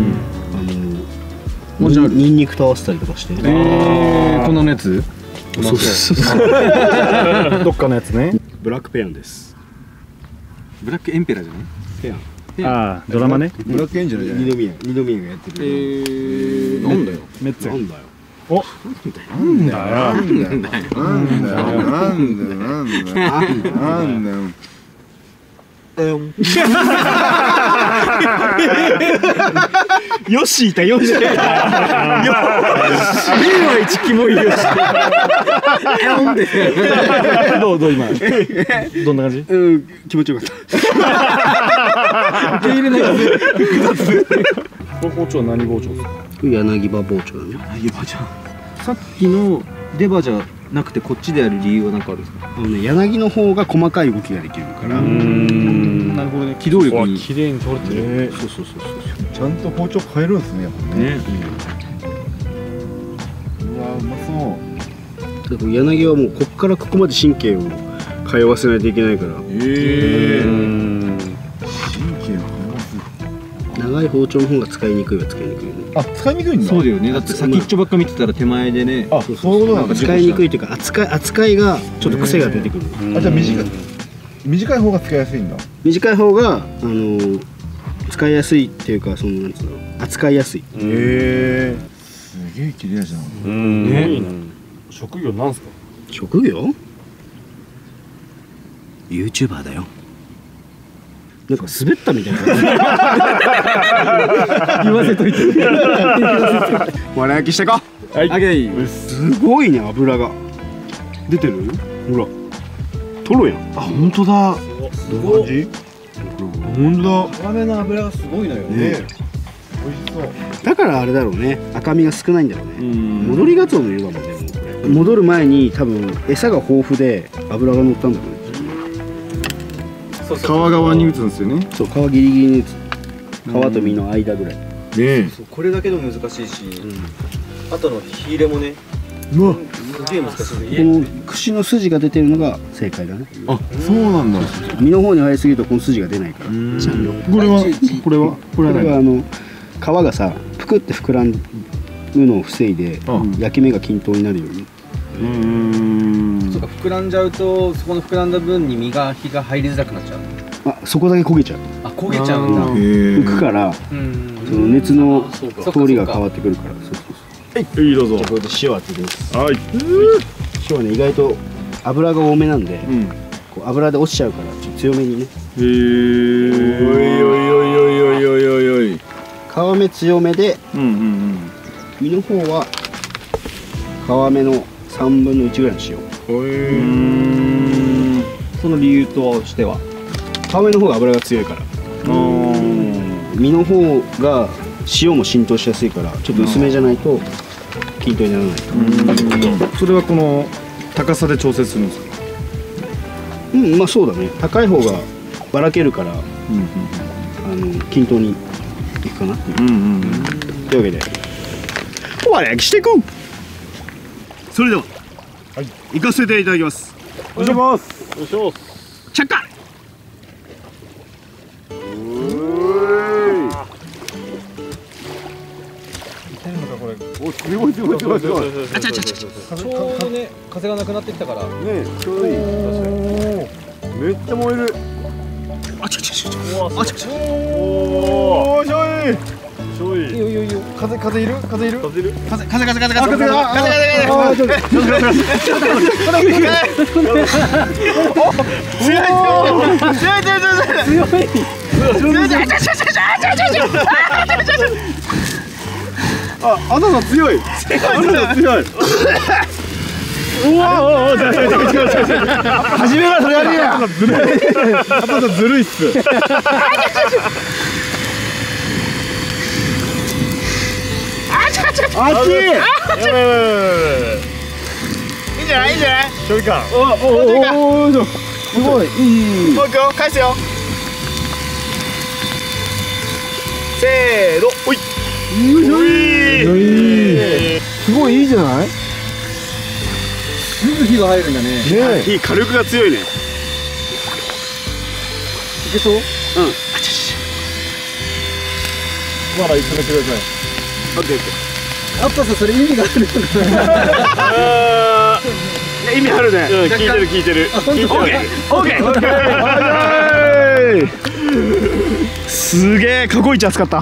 のニンニクと合わせたりとかして。ええ、こんなやつ？そうそうそう。どっかのやつね。 ブラックペヤンです。 ブラックエンペラーじゃない？ペヤン。ああ、ドラマね。 ブラックエンジェルじゃない。二宮、二宮がやってる。ええ、なんだよ。メッツェ。 なんだよ。 お、なんだよ。なんだよ。なんだよ。なんだよ。なんだよ。なんだよ。よしいたよしいた。令和一キモいよし。どうどう今。どんな感じ？ うん、気持ちよかった。 受け入れないから。この包丁は何包丁ですか？ 柳葉包丁だね。 柳葉じゃん。さっきの出刃じゃなくてこっちでやる理由は何かあるんですか？ あのね、柳の方が細かい動きができるから。 なるほどね。機動力に。 綺麗に取れてる。 そうそうそうそう。 ちゃんと包丁変えるんですね、やっぱね。うわ、うまそう。 だから柳はもうこっからここまで神経を通わせないといけないから。へえ。神経を通わす。長い包丁の方が使いにくいは使いにくいね。 あ、使いにくいんだ。そうだよね。だって先っちょばっか見てたら手前でね。あ、そういうことなんだ。 使いにくいというか扱い扱いがちょっと癖が出てくる。 あ、じゃあ短い短い方が使いやすいんだ。 短い方があの使いやすいっていうか、そのなんつうの、扱いやすい。へえ。すげえ綺麗じゃん。うん。ね。職業なんすか？ 職業？ユーチューバーだよ。なんか滑ったみたいな。 言わせといて。 わら焼きしてこ。 はい。 すごいね、油が出てる。ほら。トロやん。あ、本当だ。 どんな感じ？本当だ。ラメの油がすごいのよね。美味しそう。 だからあれだろうね。赤身が少ないんだろうね。戻りガツオの色だもんね。もうこれ。 戻る前に多分餌が豊富で脂が乗ったんだと思う。 皮側に打つんですよね。 そう、皮ギリギリに打つ。皮と身の間ぐらい。 ねこれだけでも難しいし、あとの火入れもね、 え。うわ。 すげえ難しい。 この串の筋が出てるのが正解だね。 あ、そうなんだ。 身の方に入りすぎるとこの筋が出ないから。 これはこれはこれはこれはあの皮がさ、ぷくって膨らむのを防いで焼き目が均等になるように。 うーん。 そうか、膨らんじゃうとそこの膨らんだ分に身が火が入りづらくなっちゃう。 あ、そこだけ焦げちゃう。 あ、焦げちゃうんだ。 浮くから、その熱の通りが変わってくるから。そうそうはい、どうぞ。 これで塩当てです。 はい。 塩はね、意外と油が多めなんで、こう油で落ちちゃうからちょっと強めにね。 へえ。おいおいおいおいおいおいおいおい。 皮目強めで、 うんうんうん。 身の方は皮目のさんぶんのいちぐらいの塩。その理由としては皮目の方が油が強いから。身の方が塩も浸透しやすいからちょっと薄めじゃないと均等にならない。 それはこの高さで調節するんですか？ うん、まあそうだね。高い方がばらけるから、あの均等にいくかなっていう。というわけでお笑いしていこう。それでは、はい、行かせていただきます。 お願いします。お願いします。 着火。 お、すごいすごいすごいすごい。 あちゃちゃちゃ。 ちょうどね、風がなくなってきたから。 ね、ちょうどいい。めっちゃ燃える。 あちゃちゃちゃ。 あちゃちゃ。おお、しょい。しょい。 いいよいいよいいよ。風風いる？風いる？ 風いる？ 風風風風風風風風風。強い強い強い強い。 あ、あなた強い。あなた強い。うわおお、違う違う違う違う。 初めからそれやるや。 ずるい。あなたずるいっす。 あっち。 いいんじゃないいいんじゃない。距離感。 おおおお。すごいいい。 もう一個返すよ。せーの、おい。 すごいいいじゃない。 すぐ火が入るんだね。 ね、火火力が強いね。いけそう？うん。 まだ一緒にください。 オッケーオッケー。 やっぱさ、それ意味があるのかな。 意味あるね。 聞いてる聞いてる。 オッケーオッケー。すげえ過去一熱かった。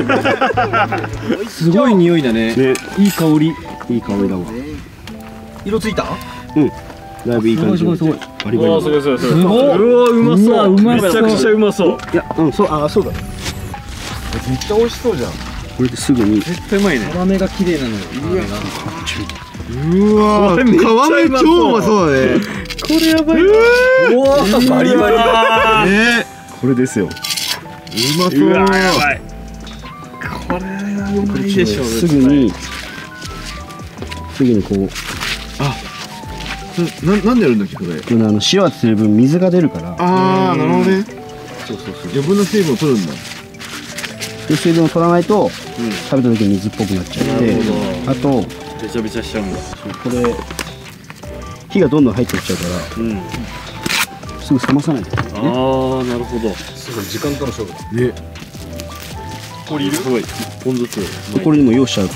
すごい匂いだね。 ね、いい香り。いい香りだわ。 色ついた？ うん。だいぶいい感じ。すごいすごい。バリバリ。 すごいすごいすごい。 すごい。うわ、うまそう。 めちゃくちゃうまそう。 いや、うん、そう、あ、そうだ。 めっちゃ美味しそうじゃん。 これですぐに。 絶対うまいね。 皮目が綺麗なのよ。 うわー、皮目超うまそうだね。 これやばい。うわー、バリバリ。 ね、 これですよ。 うまそう。やばい。これはうまいでしょ。 すぐに。すぐにこう。 あ、な、なんでやるんだっけこれ。 あの塩当ててる分水が出るから。 ああ、なるほどね。 そうそうそう。 余分な水分を取るんだ。 水分を取らないと、食べた時に水っぽくなっちゃって、あとべちゃべちゃしちゃうんだ。 これ火がどんどん入っていっちゃうから、すぐ冷まさないと。 ああ、なるほど。 すごい時間との勝負だ。 ね。これいる？すごい。ポンずつ。 これにも用意しちゃうから。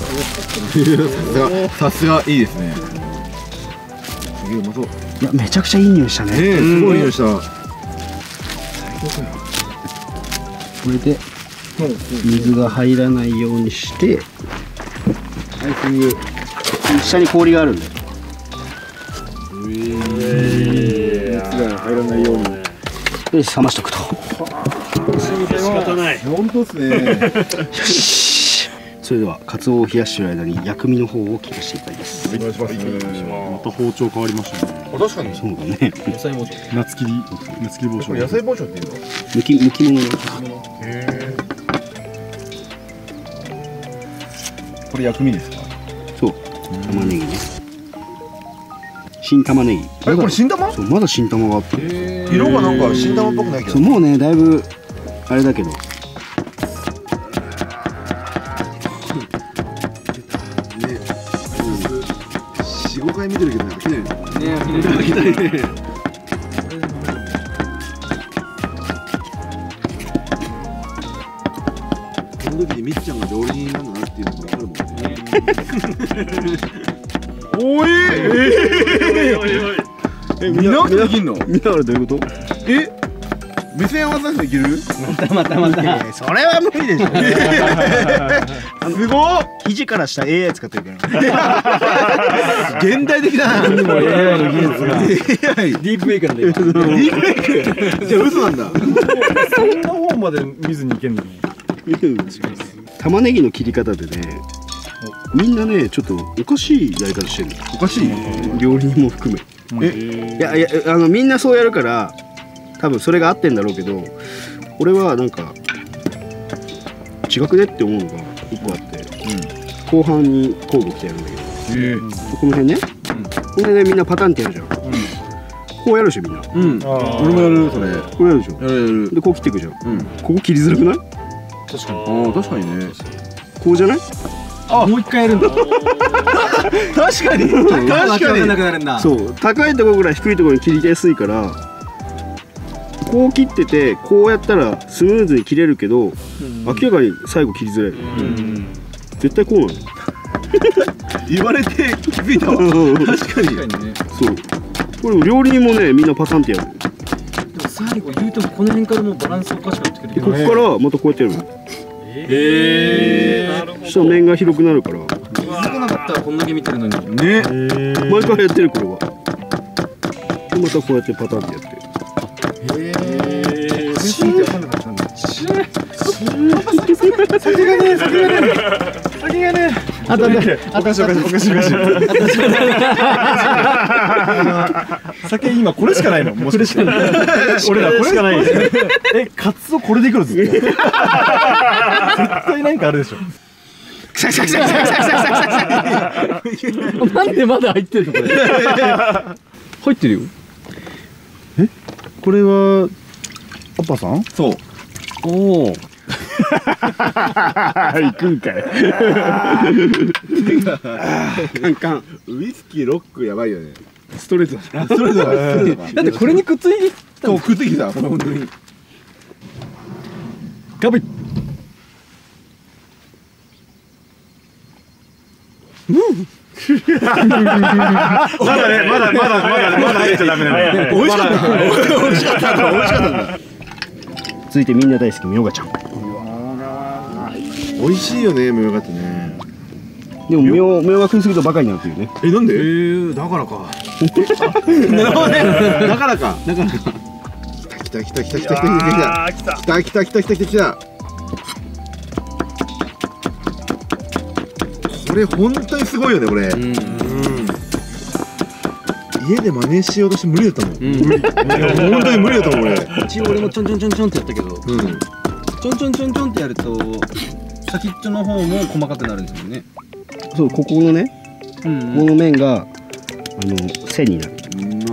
さすがいいですね。すげえうまそう。 いや、めちゃくちゃいい匂いしたね。 ね、すごい匂いした。最高かよ。 これで水が入らないようにしてアイシング。下に氷があるんだよ。 水が入らないようにで冷ましとくと。 仕方ない。本当ですね。 よし。それではカツオを冷やしている間に薬味の方を切らせていただきます。 お願いします。また包丁変わりましたね。確かに。 そうだね。 野菜包丁。 夏切り夏切り包丁。野菜包丁っていうの？ むきむき物。 へえ。これ薬味ですか？ そう。玉ねぎね。 新玉ねぎ。 え、これ新玉？ そう、まだ新玉があって。 色がなんか新玉っぽくないけど。 そう、もうね、だいぶあれだけど。 四五回見てるけど飽きないね。 飽きないね。 この時にみっちゃんが料理人なんだなっていうのが分かるもんね。おいおいおい。え、見直してできんの？ 見ながらどういうこと？ え？目線合わせてできる？ またまたまた。 それは無理でしょ。すごっ。 肘から下 エーアイ 使ってるから。 現代的だな。 もう エーアイ の技術が。 ディープフェイクなんだよ。ディープフェイク。じゃあ嘘なんだ。 そんな方まで見ずにいけんの？ 玉ねぎの切り方でね、みんなねちょっとおかしいやり方してるの。 おかしい？ 料理人も含め。え、いやいや、あのみんなそうやるから多分それが合ってんだろうけど、俺はなんか違くねって思うのが一個あって、後半に交互来てやるんだけど、この辺ね、これでみんなパタンってやるじゃん。こうやるでしょみんな。 うん。俺もやるそれ。 これやるでしょ。 やるやる。 でこう切っていくじゃん。ここ切りづらくない？ 確かに。ああ確かにね。 こうじゃない？ あ、もう一回やるんだ。 確かに。確かに。 なくなるんだ。 そう、高いところぐらい低いところに切りやすいから、こう切っててこうやったらスムーズに切れるけど、明らかに最後切りづらい。絶対こうなの。 言われて気づいたわ。確かに。 そう。これ料理人もねみんなパタンってやる。 最後言うとこの辺からもうバランスおかしくなってくるけど、 ここからまたこうやってやるの。 ええ、 そしたら面が広くなるから。 気づかなかったらこんだけ見てるのにね。 毎回やってるこれは。でまたこうやってパタンってやって。 ええ、 先がね、先がね、先がね。 あとね、 おかしいおかしいおかしいおかしい。酒今これしかないの。もうこれしかない。俺らこれしかない。え、カツオこれでいくのずっと。絶対なんかあるでしょ。 なんでまだ入ってるのこれ。入ってるよ。 え、これはパパさん？そう。 おお。 行くんかい。 カンカン。 ウイスキーロックやばいよね。 ストレートだ。 ストレートだ。 だってこれにくっついてそう、くっついてきた。本当に。 ガビ。 まだね、まだまだまだまだ入っちゃダメなの。美味しかった。美味しかった。美味しかったんだ。 続いてみんな大好きみょうがちゃん。 美味しいよね、みょうがってね。 でもみょうみょうが食いすぎるとバカになるっていうね。 え、なんで？えー、だからか。なるほどね。だからか。だからか。来た来た来た来た来た来た来た来た来た来た来た来た来た。これ本当にすごいよね、これ。家で真似しようとして無理だったもん。本当に無理だったもん、俺。 一応俺もちょんちょんちょんちょんってやったけど、ちょんちょんちょんちょんってやると先っちょの方も細かくなるんですもんね。 そう、ここのね、ここの面があの線になる。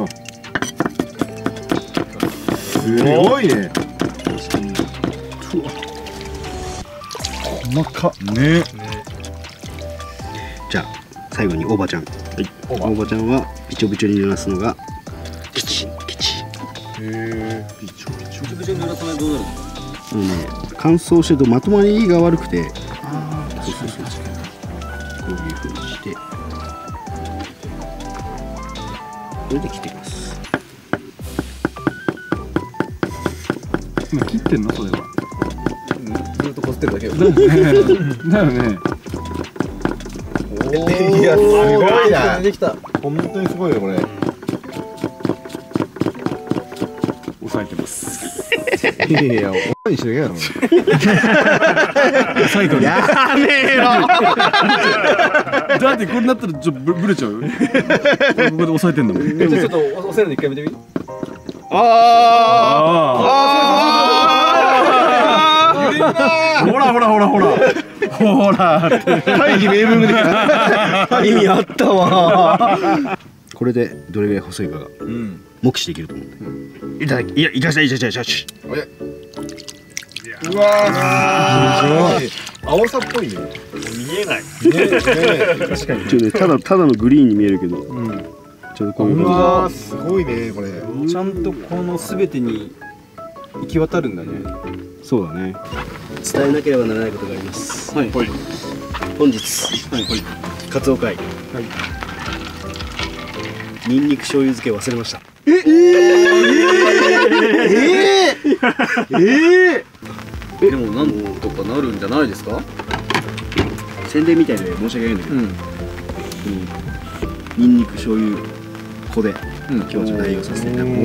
すごいね。 細かっね。じゃあ最後におばちゃん。おばちゃんはびちょびちょに濡らすのがキチキチ。へえ。びちょびちょ。びちょびちょに濡らさないとどうなるんですか？あのね、乾燥してるとまとまりが悪くて。ああ、そうそうそう。こういう風にして、これで切っていきます。 今切ってんのそれは？ ずっとこすってるだけよ。 だよね。いや、すごいな。 できた。 本当にすごいよこれ。抑えてます。いやいや、おにしなきゃやろ。最後に。やめえよ。だってこれになったらちょっとブレちゃうよ。ここで押さえてんだもん。 じゃあちょっと押せるの一回見てみ。 ああ。ほらほらほらほら。ほら。大義名分で。 意味あったわ。 ここれでどれぐらい細いかが目視できると思うんで、いただき、いや、いかしたい、いかしたい、いかしたい。 うわー、青さっぽいね。 見えない。 確かに。ちょっとね、ただただのグリーンに見えるけど、ちょっとこういう感じ。すごいね、これ。 ちゃんとこのすべてに行き渡るんだね。 そうだね。伝えなければならないことがあります。はい。本日、カツオ会。ニンニク醤油漬け忘れました。えええええでもなんとかなるんじゃないですか。 宣伝みたいで申し訳ないんだけど、ニンニク醤油粉で今日は代用させていただきます。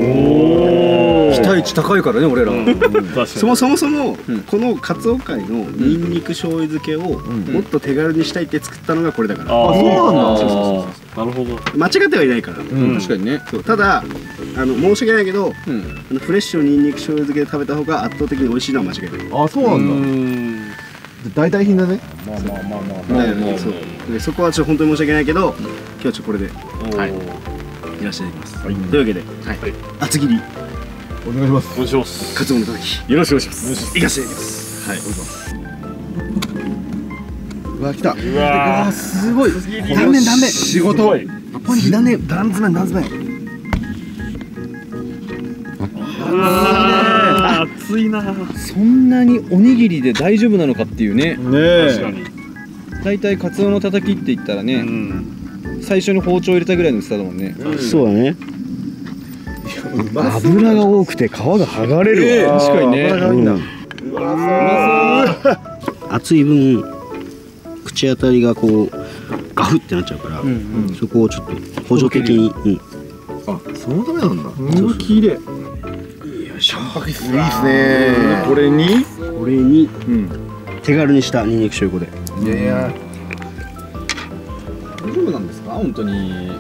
期待値高いからね、俺ら。 そもそもそもこのカツオ界のニンニク醤油漬けをもっと手軽にしたいって作ったのがこれだから。 あ、そうなんだ。 なるほど。 間違ってはいないから。 確かにね。 ただあの申し訳ないけど、フレッシュのニンニク醤油漬けで食べた方が圧倒的に美味しいのは間違いない。 あ、そうなんだ。代替品だね。 まあまあまあまあまあ。 そう。そこはちょっと本当に申し訳ないけど、今日はちょっとこれでいらっしゃいます。というわけで、厚切りお願いします。 お願いします。 カツオのたたきよろしくお願いします。いかせていただきます。はい。 うわ、来た。 うわ、 すごい。 断面断面。仕事。 ポイント断面、断詰め断詰め。 熱いな。 そんなにおにぎりで大丈夫なのかっていうね。 ね、確かに。 大体カツオのたたきって言ったらね、最初に包丁入れたぐらいの薄さだもんね。 そうだね。油が多くて皮が剥がれる。 確かにね。 うまそう。 熱い分口当たりがこうガフってなっちゃうから、そこをちょっと補助的に。 あ、そのためなんだ。 うん、綺麗。 よいしょ。 いいですね。 これにこれに手軽にしたニンニク醤油粉で。 いやいや。 大丈夫なんですか、本当に。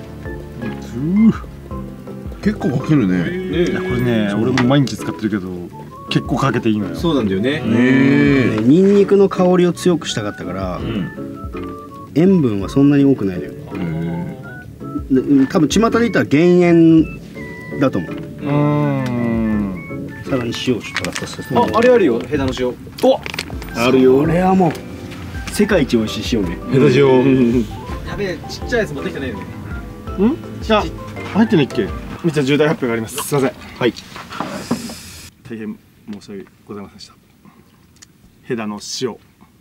結構かけるね。 これね、俺も毎日使ってるけど結構かけていいのよ。 そうなんだよね。 ニンニクの香りを強くしたかったから、塩分はそんなに多くないのよ。多分巷で言ったら減塩だと思う。さらに塩をちょっと足させて。 あ、あれあるよ、ヘダの塩。お、 あるよ。これはもう世界一美味しい塩ね。 ヘダ塩。 やべえ、ちっちゃいやつ持ってきてないよね。 ん？じゃあ入ってないっけ？めっちゃ重大発表があります。すいません。はい。大変申し訳ございませんでした。ヘダの塩。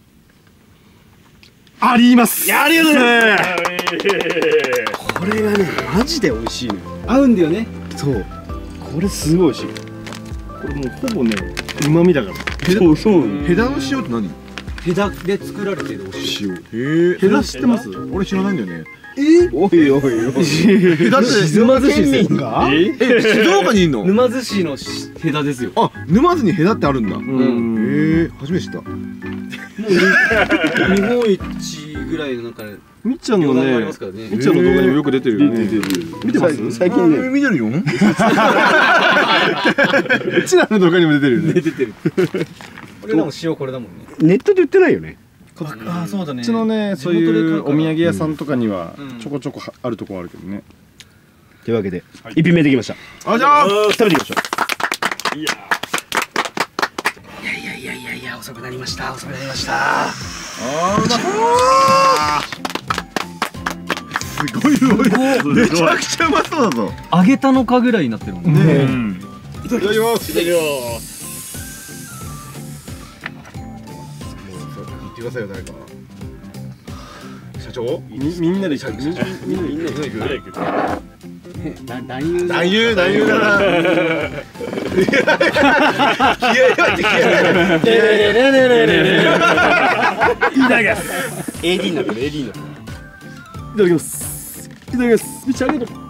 あります。 ありがとうございます。これがね、マジで美味しいのよ。 合うんだよね。 そう。これすごい美味しい。 これもうほぼね、旨味だから。 そうそう。 ヘダの塩って何？ ヘダで作られてるお塩。 へえ。 ヘダ知ってます？ 俺知らないんだよね。 え？おいおいおい。 ヘダって沼津市ですか？ え、静岡にいんの？ 沼津市のヘダですよ。 あ、沼津にヘダってあるんだ。 うん。 へえ、初めて知った。 もう日本一ぐらいのなんかね。 みっちゃんのね、みっちゃんの動画にもよく出てるよね。 見てます？ 最近ね。 見てるよ。 うちらの動画にも出てるよね。 出てる。俺らも塩これだもんね。 ネットで売ってないよね。 ああ、そうだね。 うちのね、そういうお土産屋さんとかにはちょこちょこあるとこあるけどね。 というわけで一品目できました。 あ、じゃあ食べていきましょう。 いや。 いやいやいやいやいや、遅くなりました。遅くなりました。 あー、うまそう。すごい、めちゃくちゃうまそうだぞ。 揚げたのかぐらいになってるもんね。 ね。いただきます。 いただきます。 言ってくださいよ、誰か。社長？ みみんなで社長。みんなみんなで行く。 男優男優男優だな。気合がって気合が。 いただきます。エーディー になる エーディー になる。 いただきます。いただきます。めっちゃありがとう。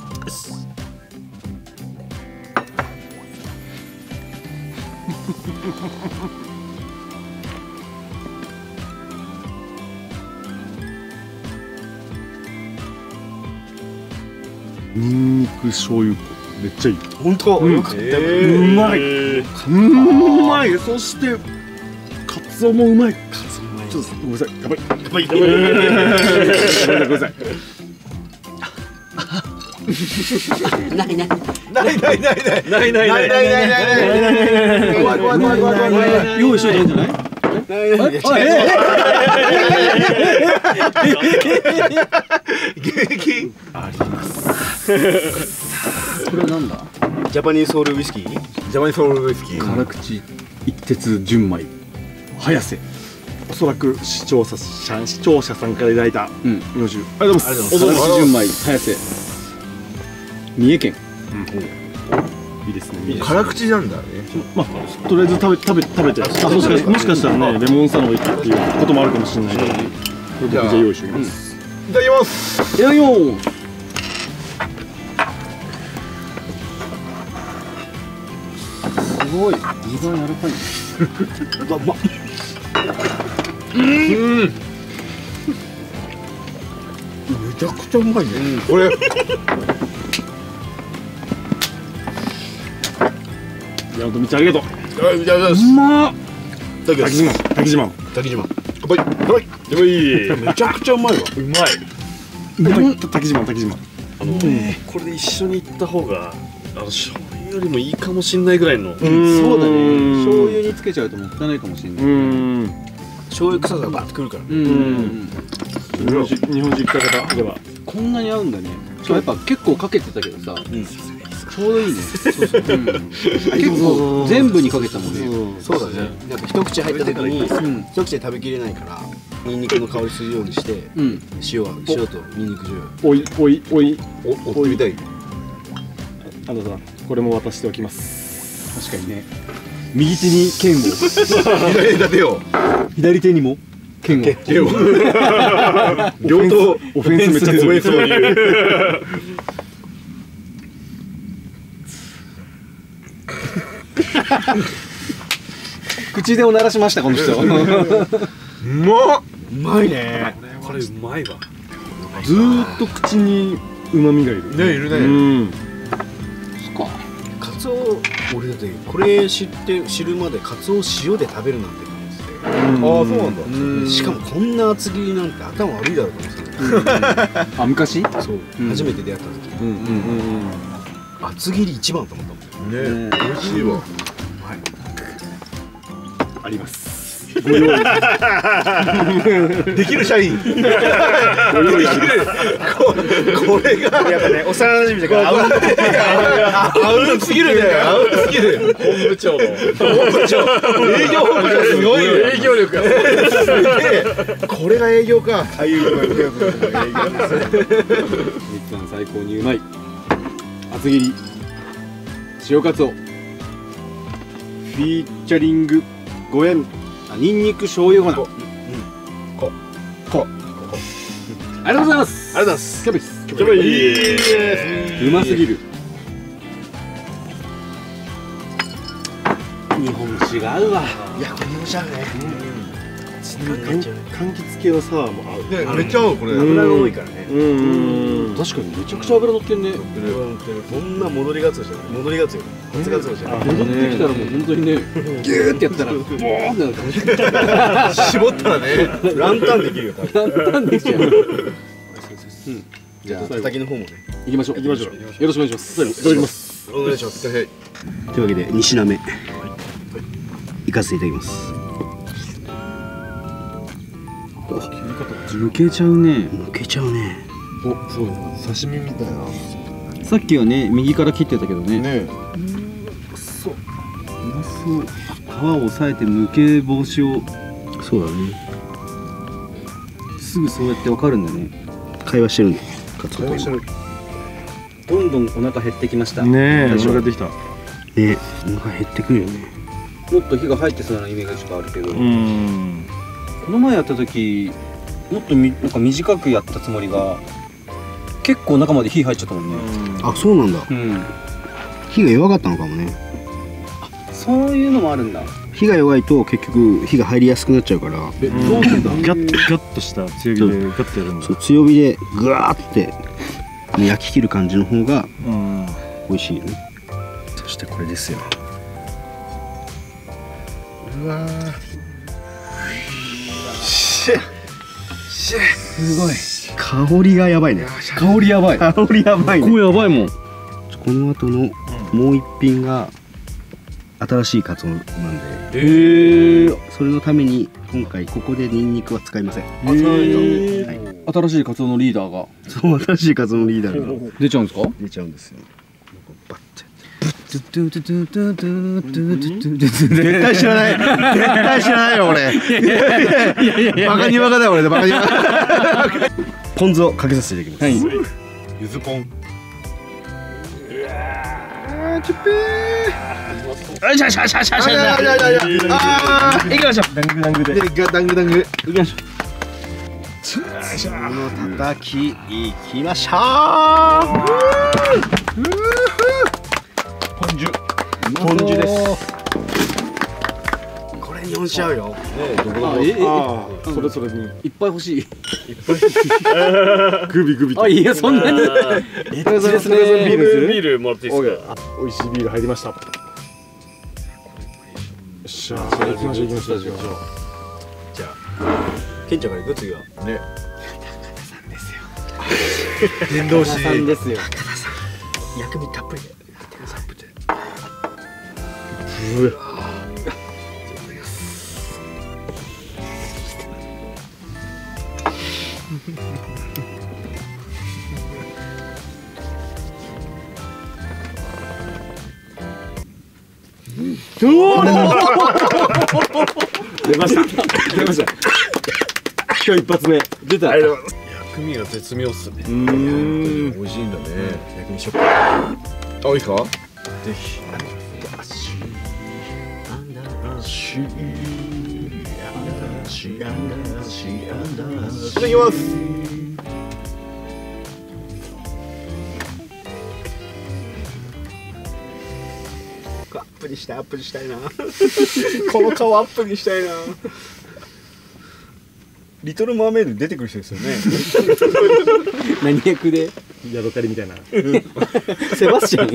ニンニク醤油粉めっちゃいい。 本当。よかった。 うまい。うまい。そしてカツオもうまい。カツオうまい。ちょっとごめんなさい。やばい。やばい。ごめんなさい。ごめんなさい。 ないないないないないないないないないないないないないない怖い怖い怖い怖い怖い。 用意しといたんじゃない？ 現金あります。 これはなんだ？ ジャパニーズソウルウイスキー。 ジャパニーズソウルウイスキー。 辛口一徹純米早瀬。 おそらく視聴者さん視聴者さんからいただいたうん。 日本酒ありがとうございます。 辛口純米早瀬。三重県。 いいですね。 辛口なんだね。 まあとりあえず食べ食べ食べて、あもしかしもしかしたらねレモンサワーをいくっていうこともあるかもしれないので、僕じゃあ用意しておきます。 いただきます。 いただきます。すごい。具が柔らかい。うわ、うまっ。 うん。めちゃくちゃうまいね。これ。 山本道ありがとう。 はい、いただきます。 うまっ。 滝滝島滝島滝島。乾杯。乾杯。 でもいい。 めちゃくちゃうまいわ。 うまい。滝島滝島。あのこれで一緒に行った方があの醤油よりもいいかもしれないぐらいの。 そうだね。醤油につけちゃうともったいないかもしれない。うん。 醤油臭さがバッとくるから。 うん。 日本酒日本酒行った方ではこんなに合うんだね。やっぱ結構かけてたけどさ。ちょうどいいね。そうそう。結構全部にかけたもんね。 そうだね。なんか一口入った時に一口で食べきれないからニンニクの香りするようにして塩は塩とニンニク醤油。 おいおいおいお追ってみたい。 あのさこれも渡しておきます。 確かにね。右手に剣を。 左手だてよ。 左手にも剣を。 剣を。両党オフェンスめっちゃ強い。 口でおならしましたこの人。 うまっ。 うまいね。 これうまいわ。ずーっと口に旨味がいる。 ね、いるね。 うん。 そっか。 カツオ俺だってこれ知って知るまでカツオを塩で食べるなんて感じで。 ああそうなんだ。 しかもこんな厚切りなんて頭悪いだろうと思ってた。 あ昔？ そう初めて出会った時。 うんうんうんうん。 厚切り一番と思ったもん。 ね、美味しいわ。 あります。 ご用意できる社員。ご用意できる。これがやっぱね幼馴染だから合うすぎるね。合うすぎる。 本部長の本部長営業本部長すごい営業力がすげえ。これが営業か。ああいうのが営業です。 みっつん最高にうまい厚切り塩カツオフィーチャリングごえんニンニク醤油粉。こここありがとうございます。 ありがとうございます。 キャベツキャベツうますぎる。 日本酒が合うわ。 いやこれ日本酒合うね。 柑橘系はさもう合う。 ねめっちゃ合うこれ。 油が多いからね。 うん。 確かにめちゃくちゃ油乗ってんね。 こんな戻りガツオじゃない。戻りガツオ。初ガツオじゃない。 戻ってきたらもう本当にねギューってやったらボーンってなる。 絞ったらねランタンできるよ。 簡単できちゃう。 じゃあ叩きの方もね。 行きましょう。 行きましょう。 よろしくお願いします。 いただきます。 お願いします。 というわけでに品目いかせていただきます。 抜けちゃうね。 抜けちゃうね。 お、そう刺身みたいな。 さっきはね右から切ってたけどね。 ね。 くそうまそう。皮を押さえてむけ防止を。 そうだね。 すぐそうやってわかるんだね。 会話してるんだ。カツオとどんどんお腹減ってきました。 ねえ、お腹できた。 ね、お腹減ってくるよね。 もっと火が入ってそうなイメージがあるけど。 うん。 この前やった時もっとみなんか短くやったつもりが結構中まで火入っちゃったもんね。 あ、そうなんだ。 うん。 火が弱かったのかもね。 そういうのもあるんだ。 火が弱いと結局火が入りやすくなっちゃうから。 え、どうなんだ。ギャッギャッとした強火でガッとやるんだ。 そう、強火でグワーって焼き切る感じの方が美味しいよね。そしてこれですよ。 うわー。 すごい。香りがやばいね。 香りやばい。 香りやばいね。 これやばいもん。 この後のもう一品が新しいカツオなんで、 へえ。 それのために今回ここでニンニクは使いません。 へえ。新しいカツオのリーダーがそう新しいカツオのリーダーが出ちゃうんですか？ 出ちゃうんですよ。バッて。絶対知らない。絶対知らないよ俺。バカにバカだよ俺でバカにバカ。ポン酢をかけさせていただきます。 ゆずポン。 ちょっぺー。 よしよしよしよしよし。 いやいやいやいや。あ行きましょう。 ダングダングで。 でダングダング。 行きましょう。 このたたきいきましょう。 ポンジュ。 ポン酢です。これによんし合うよ。 どこだ。ああ、それそれに。 いっぱい欲しい。 グビグビと。 あ、いやそんなに。 エッチですね。ビールビールもらっていいですか。美味しいビール入りました。よっしゃ、行きましょう行きましょう。 じゃあ、ケンちゃんから行く次は。ね。 伝道師さんですよ。 薬味たっぷりで。 うわ。出ました。出ました。今日一発目出た。薬味が絶妙っすね。うん。美味しいんだね。薬味ショップ。あ、いいか？ぜひ。いただきます。アップにしたいアップにしたいな。この顔アップにしたいな。リトルマーメイドに出てくる人ですよね。 何役で？ ヤドカリみたいな。 セバスチャン。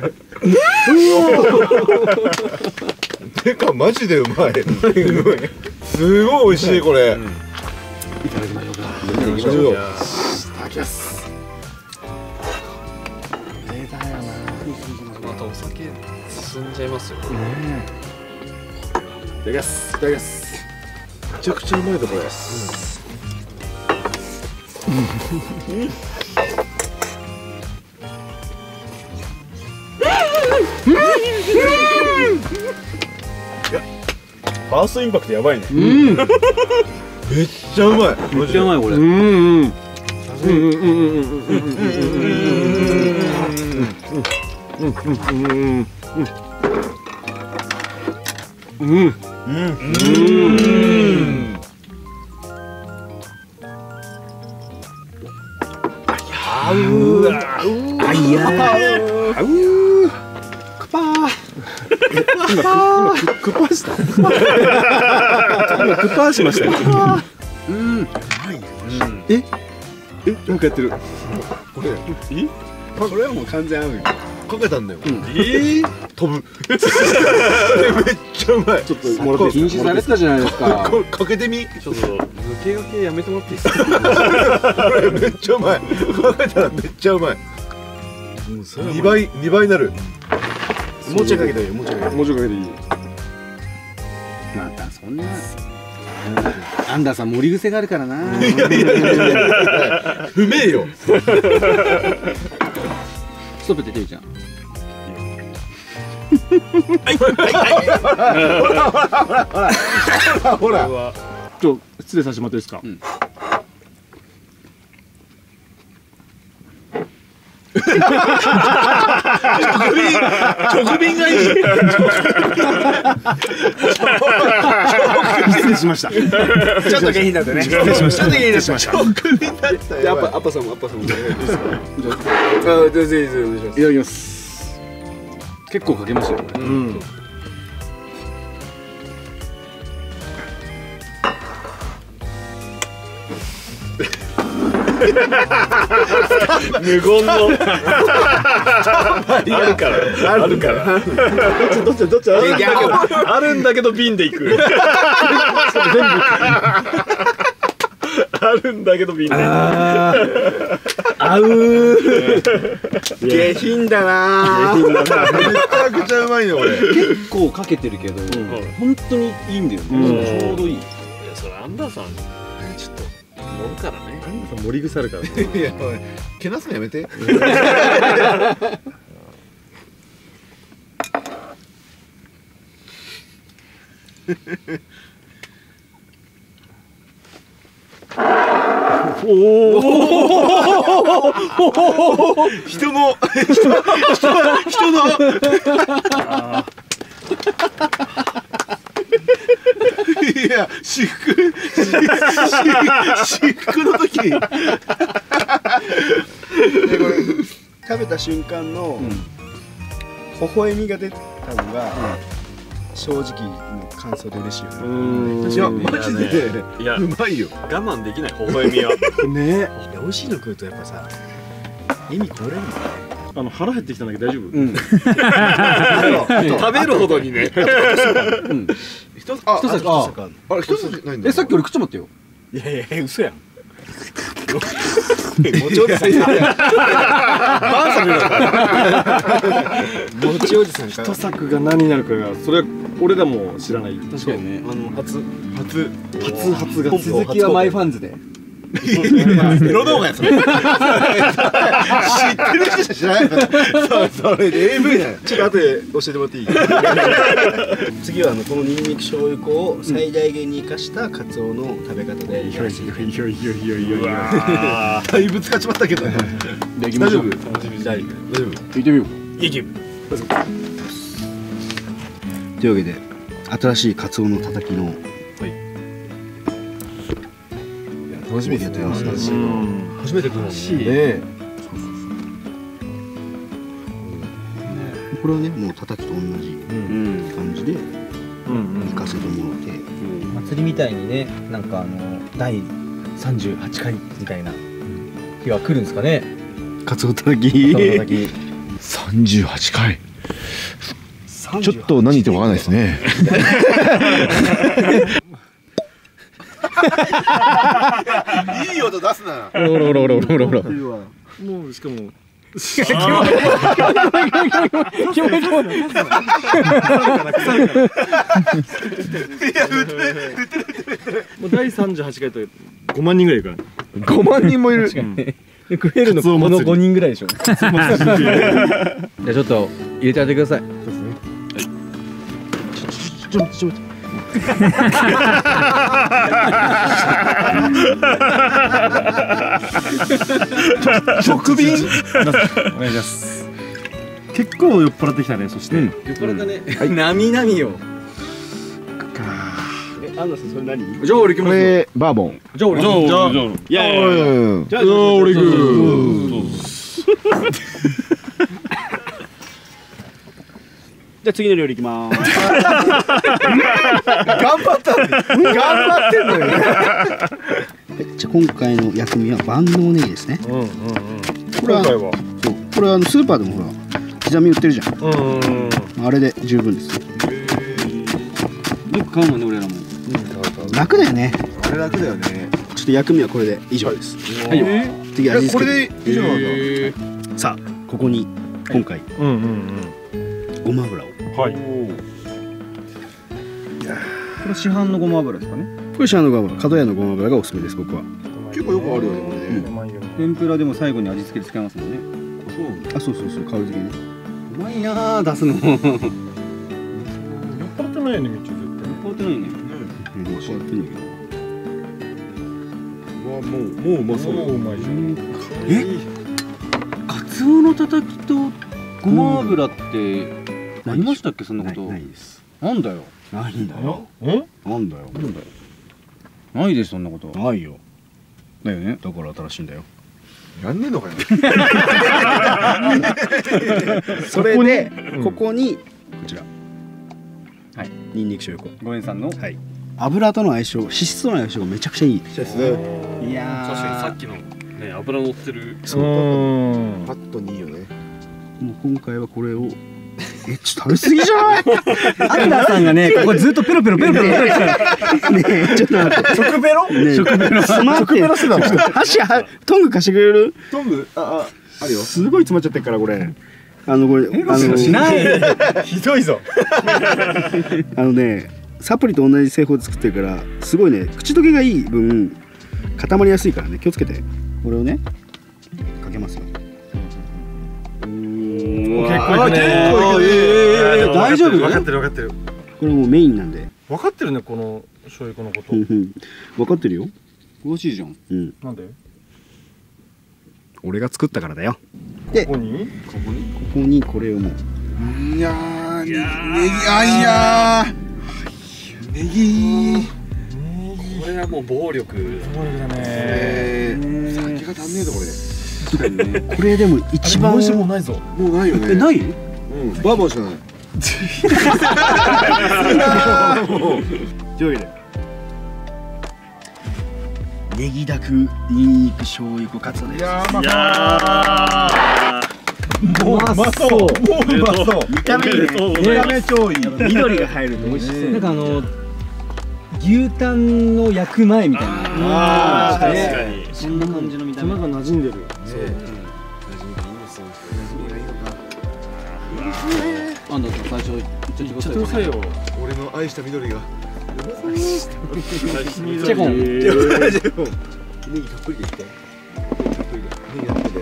てかマジでうまい。すごい美味しいこれ。 いただきましょうか。 いただきましょう。 いただきます。またお酒進んじゃいますよ。いただきます。いただきます。めちゃくちゃうまいぞこれ。ファーストインパクトやばいね。めっちゃうまい。 めっちゃうまいこれ。 うんうんうんうんうんうんうんうんうんうん。あうあいやあうクパー今クパーした今クパーしましたよ。うんええなんかやってるこれえこれはもう完全合うよ。 かけたんだよ。 えー飛ぶめっちゃうまい。 ちょっともらっていいですか。 禁止されてたじゃないですか。 かけてみ。 ちょっと抜け駆けやめてもらっていいですか。 これめっちゃうまい。かけたらめっちゃうまい。二倍二倍になる。 もうちょいかけていいよ。もうちょいかけて。 もうちょいかけていい。 またそんな。アンダーさん盛り癖があるからな。 不明よ。 ストップってていちゃん。 ほら。 ちょ失礼させてもらっていいですか。 直便がいい。 失礼しました。 ちょっと下品だったね。 失礼しました。 ちょっと下品しました。 直便だったよ。 アッパアッパさんもアッパさんも。いいですか。あ、全然いいです。お願いします。 いただきます。結構かけますよ。 うん。無言のあるからあるからどっちどっちどっちあるんだけど瓶でいく。 あるんだけど瓶で。 あー合う下品だな。 めちゃくちゃうまいね俺。 結構かけてるけど本当にいいんだよね。ちょうどいい。 いやそれアンダーさんちょっと盛るからね。アンダーさん盛り腐るからね。 いやおいけなすのやめて。 おお。 人の人人の。いや私服私服の時。 でこれ食べた瞬間の微笑みが出たのが正直の感想で嬉しいよね。 いやマジでいやうまいよ。 我慢できない微笑みは。 ね。 美味しいの食うとやっぱさ意味超えれるんだね。 あの腹減ってきたんだけど大丈夫？ うん食べるほどにね。 一つあ一つああれ一つないんだ。 えさっき俺食っちまったよ。 いやいや嘘やん。 もちおじさん。バンされる。 もちおじさんか一作が何になるかがそれは俺らも知らない。 確かにね。 あの初初初初が続きはマイファンズで。 エロ動画やそれ。知ってる人しか知らないから。それ エーブイ だよ。 ちょっと後で教えてもらっていい？次はあのこのニンニク醤油粉を最大限に生かしたカツオの食べ方でやらせていただきます。 いやいやいやいやいや。 だいぶ使っちまったけどね。 できましょう。 楽しみに大丈夫。 大丈夫。 行ってみよう。 いける。というわけで新しいカツオのたたきの楽しみですね。 初めて食うのね。 これはねもうたたきと同じ感じで行かせてもらって、 祭りみたいにね、なんかあのだいさんじゅうはちかいみたいな日は来るんですかね。 カツオたたきさんじゅうはちかい。ちょっと何言ってもわかんないですね。いい音出すな。 ほらほらほらほらほらほら。もうしかも。 気持ち悪い。 もうだいさんじゅうはちかいとごまんにんぐらいいるから。 ごまんにんもいる。 食えるのこのごにんぐらいでしょ。じゃあちょっと入れてあげてください。 ちょっとちょっと直便。 お願いします。結構酔っ払ってきたね。そして。 酔っ払ったね。 なみなみよ。 え、アンナさんそれ何？ じゃあ俺行きますよ。 これバーボン。 じゃあ俺。 じゃあじゃあじゃあ。 いやいやいや。じゃあ俺行く。 じゃあ次の料理いきまーす。 頑張った。頑張ってんのよ。 じゃあ今回の薬味は万能ネギですね。 うんうんうん。 これはそうこれはあのスーパーでもほら刻み売ってるじゃん。 うんうんうん。 あれで十分です。 よく買うもんね俺らも。 楽だよね。 あれ楽だよね。 ちょっと薬味はこれで以上です。 はいよ。 次味付け。 これで以上なんだ。 さあここに今回うんうんごま油を。 うん。はい。 これ市販のごま油ですかね。 これ市販のごま油、角屋のごま油がおすすめです僕は。 結構よくあるよねこれね。 天ぷらでも最後に味付けで使いますもんね。 あ、そうそうそう香り付けね。 うまいなあ出すの。酔っ酔っ払ってないよね、みち絶対。 払ってないね。 うん、こうやってんだけど。 うわもうもううまそう。 もううまいじゃん。 え？カツオのたたきとごま油ってありましたっけそんなこと？ ないです。 なんだよ。 ないんだよ。 うん？ なんだよ。なんだよ。 ないですそんなこと。 ないよ。 だよね。 だから新しいんだよ。 やんねえのかよ。 それでここにこちら。 はい。 ニンニク醤油粉。 ごえんさんの。 はい。油との相性、脂質との相性がめちゃくちゃいい。 です。 いやー確かにさっきのね油乗ってる。 そううん。 パッとにいいよね。 もう今回はこれをえ、ちょっと食べ過ぎじゃない？ アンダーさんがね、ここずっとペロペロペロペロペロしてた。 ねえ、ちょっと待って。 食ベロ？ ねえ、 食ベロ。 詰まって。 食ベロしてたの？ 箸、はトング貸してくれる？ トング、あ、あ、あるよ。 すごい詰まっちゃってるから、これ。あの、これ、あの、 しない。 ひどいぞ。 あのね、サプリと同じ製法で作ってるから、すごいね、口どけがいい分、固まりやすいからね、気をつけて。これをね、かけますよ。 結構いくね。 大丈夫？ 分かってる分かってる。 これもうメインなんで。 分かってるね、この醤油粉のこと。 分かってるよ。 美味しいじゃん。 うん。 なんで？ 俺が作ったからだよ。 ここに？ ここにこれをもう。 いやー、ネギ、あいやー。ネギ。 これはもう暴力。 暴力だね。 酒が足んねえぞこれ。 確かにね。これでも一番。 もうないぞ。 もうないよね。 え、ない？ うん。バーボンしかない。 というわけで。ネギだく、ニンニク、醤油粉、カツオです。 いやー、まいやーもううまそう。もううまそう。 見た目いいね。 見た目超いい。 緑が入ると美味しそう。 なんかあの牛タンの焼く前みたいな。 ああ、確かに。 そんな感じの見た目。 粉が馴染んでる。 そう。馴染みがいいんですよ。馴染みがいいのか。 あんた最初言っちゃってくださいよ。 さいよ。 俺の愛した緑が。 チェコン。 ネギたっぷりでいって。たっぷりで。ネギたっぷりで。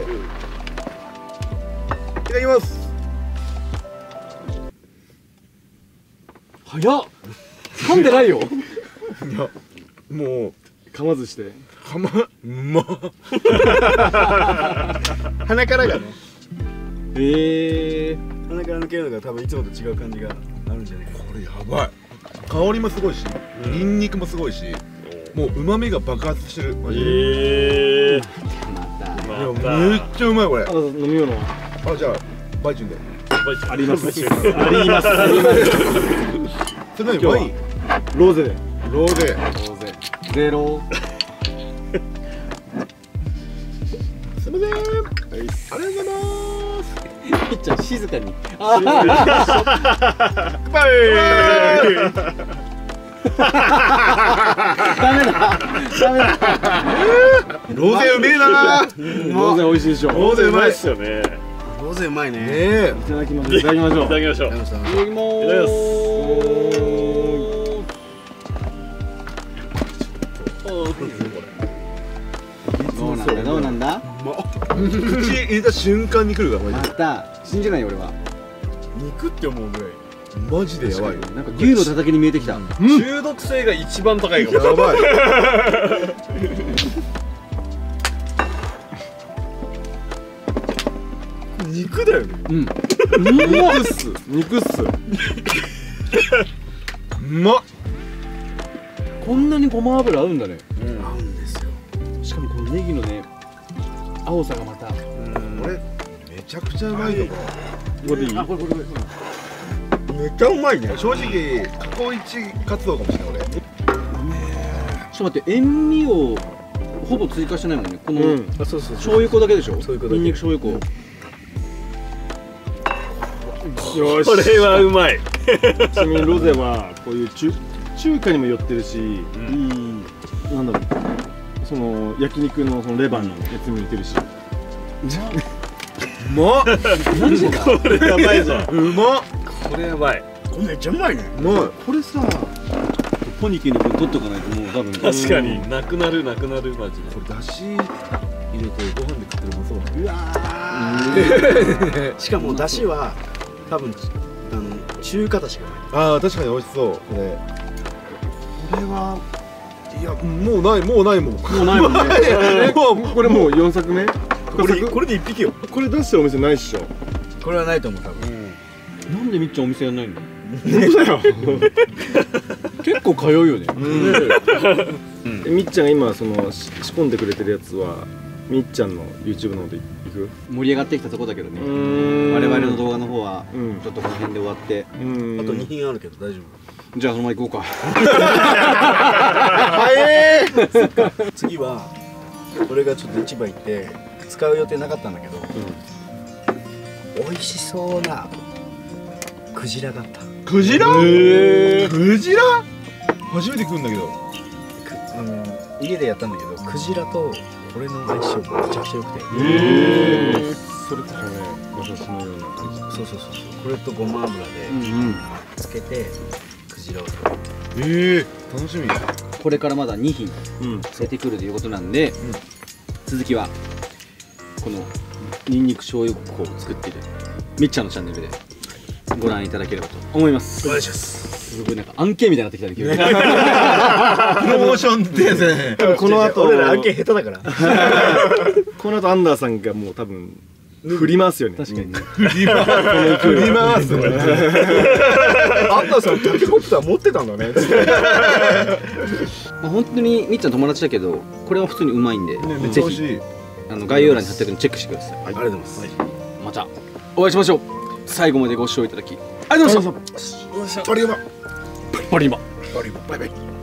いただきます。 早っ。噛んでないよ。 いや、もう噛まずして。 かま、うま。鼻からがね。 ええ。 鼻から抜けるのが多分いつもと違う感じがあるんじゃないか。 これやばい。香りもすごいし、ニンニクもすごいし、もう旨味が爆発してる。マジで。 ええ。 また。 いや、めっちゃうまいこれ。 あと飲み物は。 あ、じゃあバイチュンで。 あります。 あります。あります。 それ何ワイン？ ローゼで。 ローゼ。 ゼロ。 すみません。ありがとうございます。 ピッチャー静かに。 バイ。 ダメだ。ダメだ。 ローゼうめえな。 ローゼ美味しいでしょ。 ローゼうまいっすよね。 ローゼうまいね。 ねえ。 いただきましょう。いただきましょう。 いただきましょう。 いただきます。 どうなんだどうなんだ。 口入れた瞬間に来るからマまジで。 た信じないよ俺は。 肉って思うぐらい。マジでやばいよ。 なんか牛のたたきに見えてきた。 中毒性が一番高いかも。 やばい。肉だよね。 うん。 肉っす。肉っす。 うまっ。 こんなにごま油合うんだね。 合うんですよ。 しかもこのネギのね青さがまた。 これめちゃくちゃうまいよ。 これでいい？ あこれこれこれ。 めっちゃうまいね。正直過去一活動かもしれない俺。 ちょっと待って塩味をほぼ追加してないもんね。このあ、そうそう。 醤油粉だけでしょ。 醤油粉だけニンニク醤油粉。 よし。 これはうまい。 ちなみにロゼはこういう中中華にも寄ってるし、 うん。 なんだろう。その焼肉のそのレバーのやつにも似てるし。 うまっ。 マジか。 これやばいぞ。 うまっ。 これやばい。 これめっちゃうまいね。 うまい。 これさポニキの分取っとかないともう多分。 確かになくなるなくなるマジで。 これだし入れてご飯で食ってるもそうだね。 うわー。しかも出汁は多分あの中華だしがない。 ああ確かに美味しそうこれ。これはいやもうないもうないもん。ももうないもんね。 もうこれもうよんさくめ？ これこれで一匹よ。 これ出してるお店ないっしょ。 これはないと思う多分。 なんでみっちゃんお店やんないの？ 本当だよ。 結構通うよね。 えみっちゃんが今そのし仕込んでくれてるやつはみっちゃんの YouTube の方でいく？ 盛り上がってきたとこだけどね。 ん我々の動画の方はうんちょっとこの辺で終わって、 うんあとに品あるけど大丈夫。 じゃあそのまま行こうか。 早え。 次は俺がちょっと市場行って使う予定なかったんだけど、美味しそうなクジラがあった。 クジラ？クジラ？初めて食うんだけど。 あの家でやったんだけど、クジラとこれの相性めちゃくちゃ良くて。 それこそね、馬刺しのような感じ。 そうそうそうそう。これとごま油でつけてクジラを食べる。 ええ、楽しみ。 これからまだに品出てくるということなんで、続きはこのニンニク醤油粉を作っているみっちゃんのチャンネルでご覧いただければと思います。 お願いします。 すごいなんか案件みたいになってきたね、急に。 プロモーションですね。 この後俺ら案件下手だから。 この後アンダーさんがもう多分振りますよね。 確かにね。 振り回す。振り回す。 アンダーさんタケコプター持ってたんだね。 まあ本当にみっちゃん友達だけど、これは普通にうまいんで、ぜひあの概要欄に貼ってあるのでチェックしてください。 ありがとうございます。 またお会いしましょう。最後までご視聴いただきありがとうございました。 バリウマ。 バリバ。 バリウマ。バイバイ。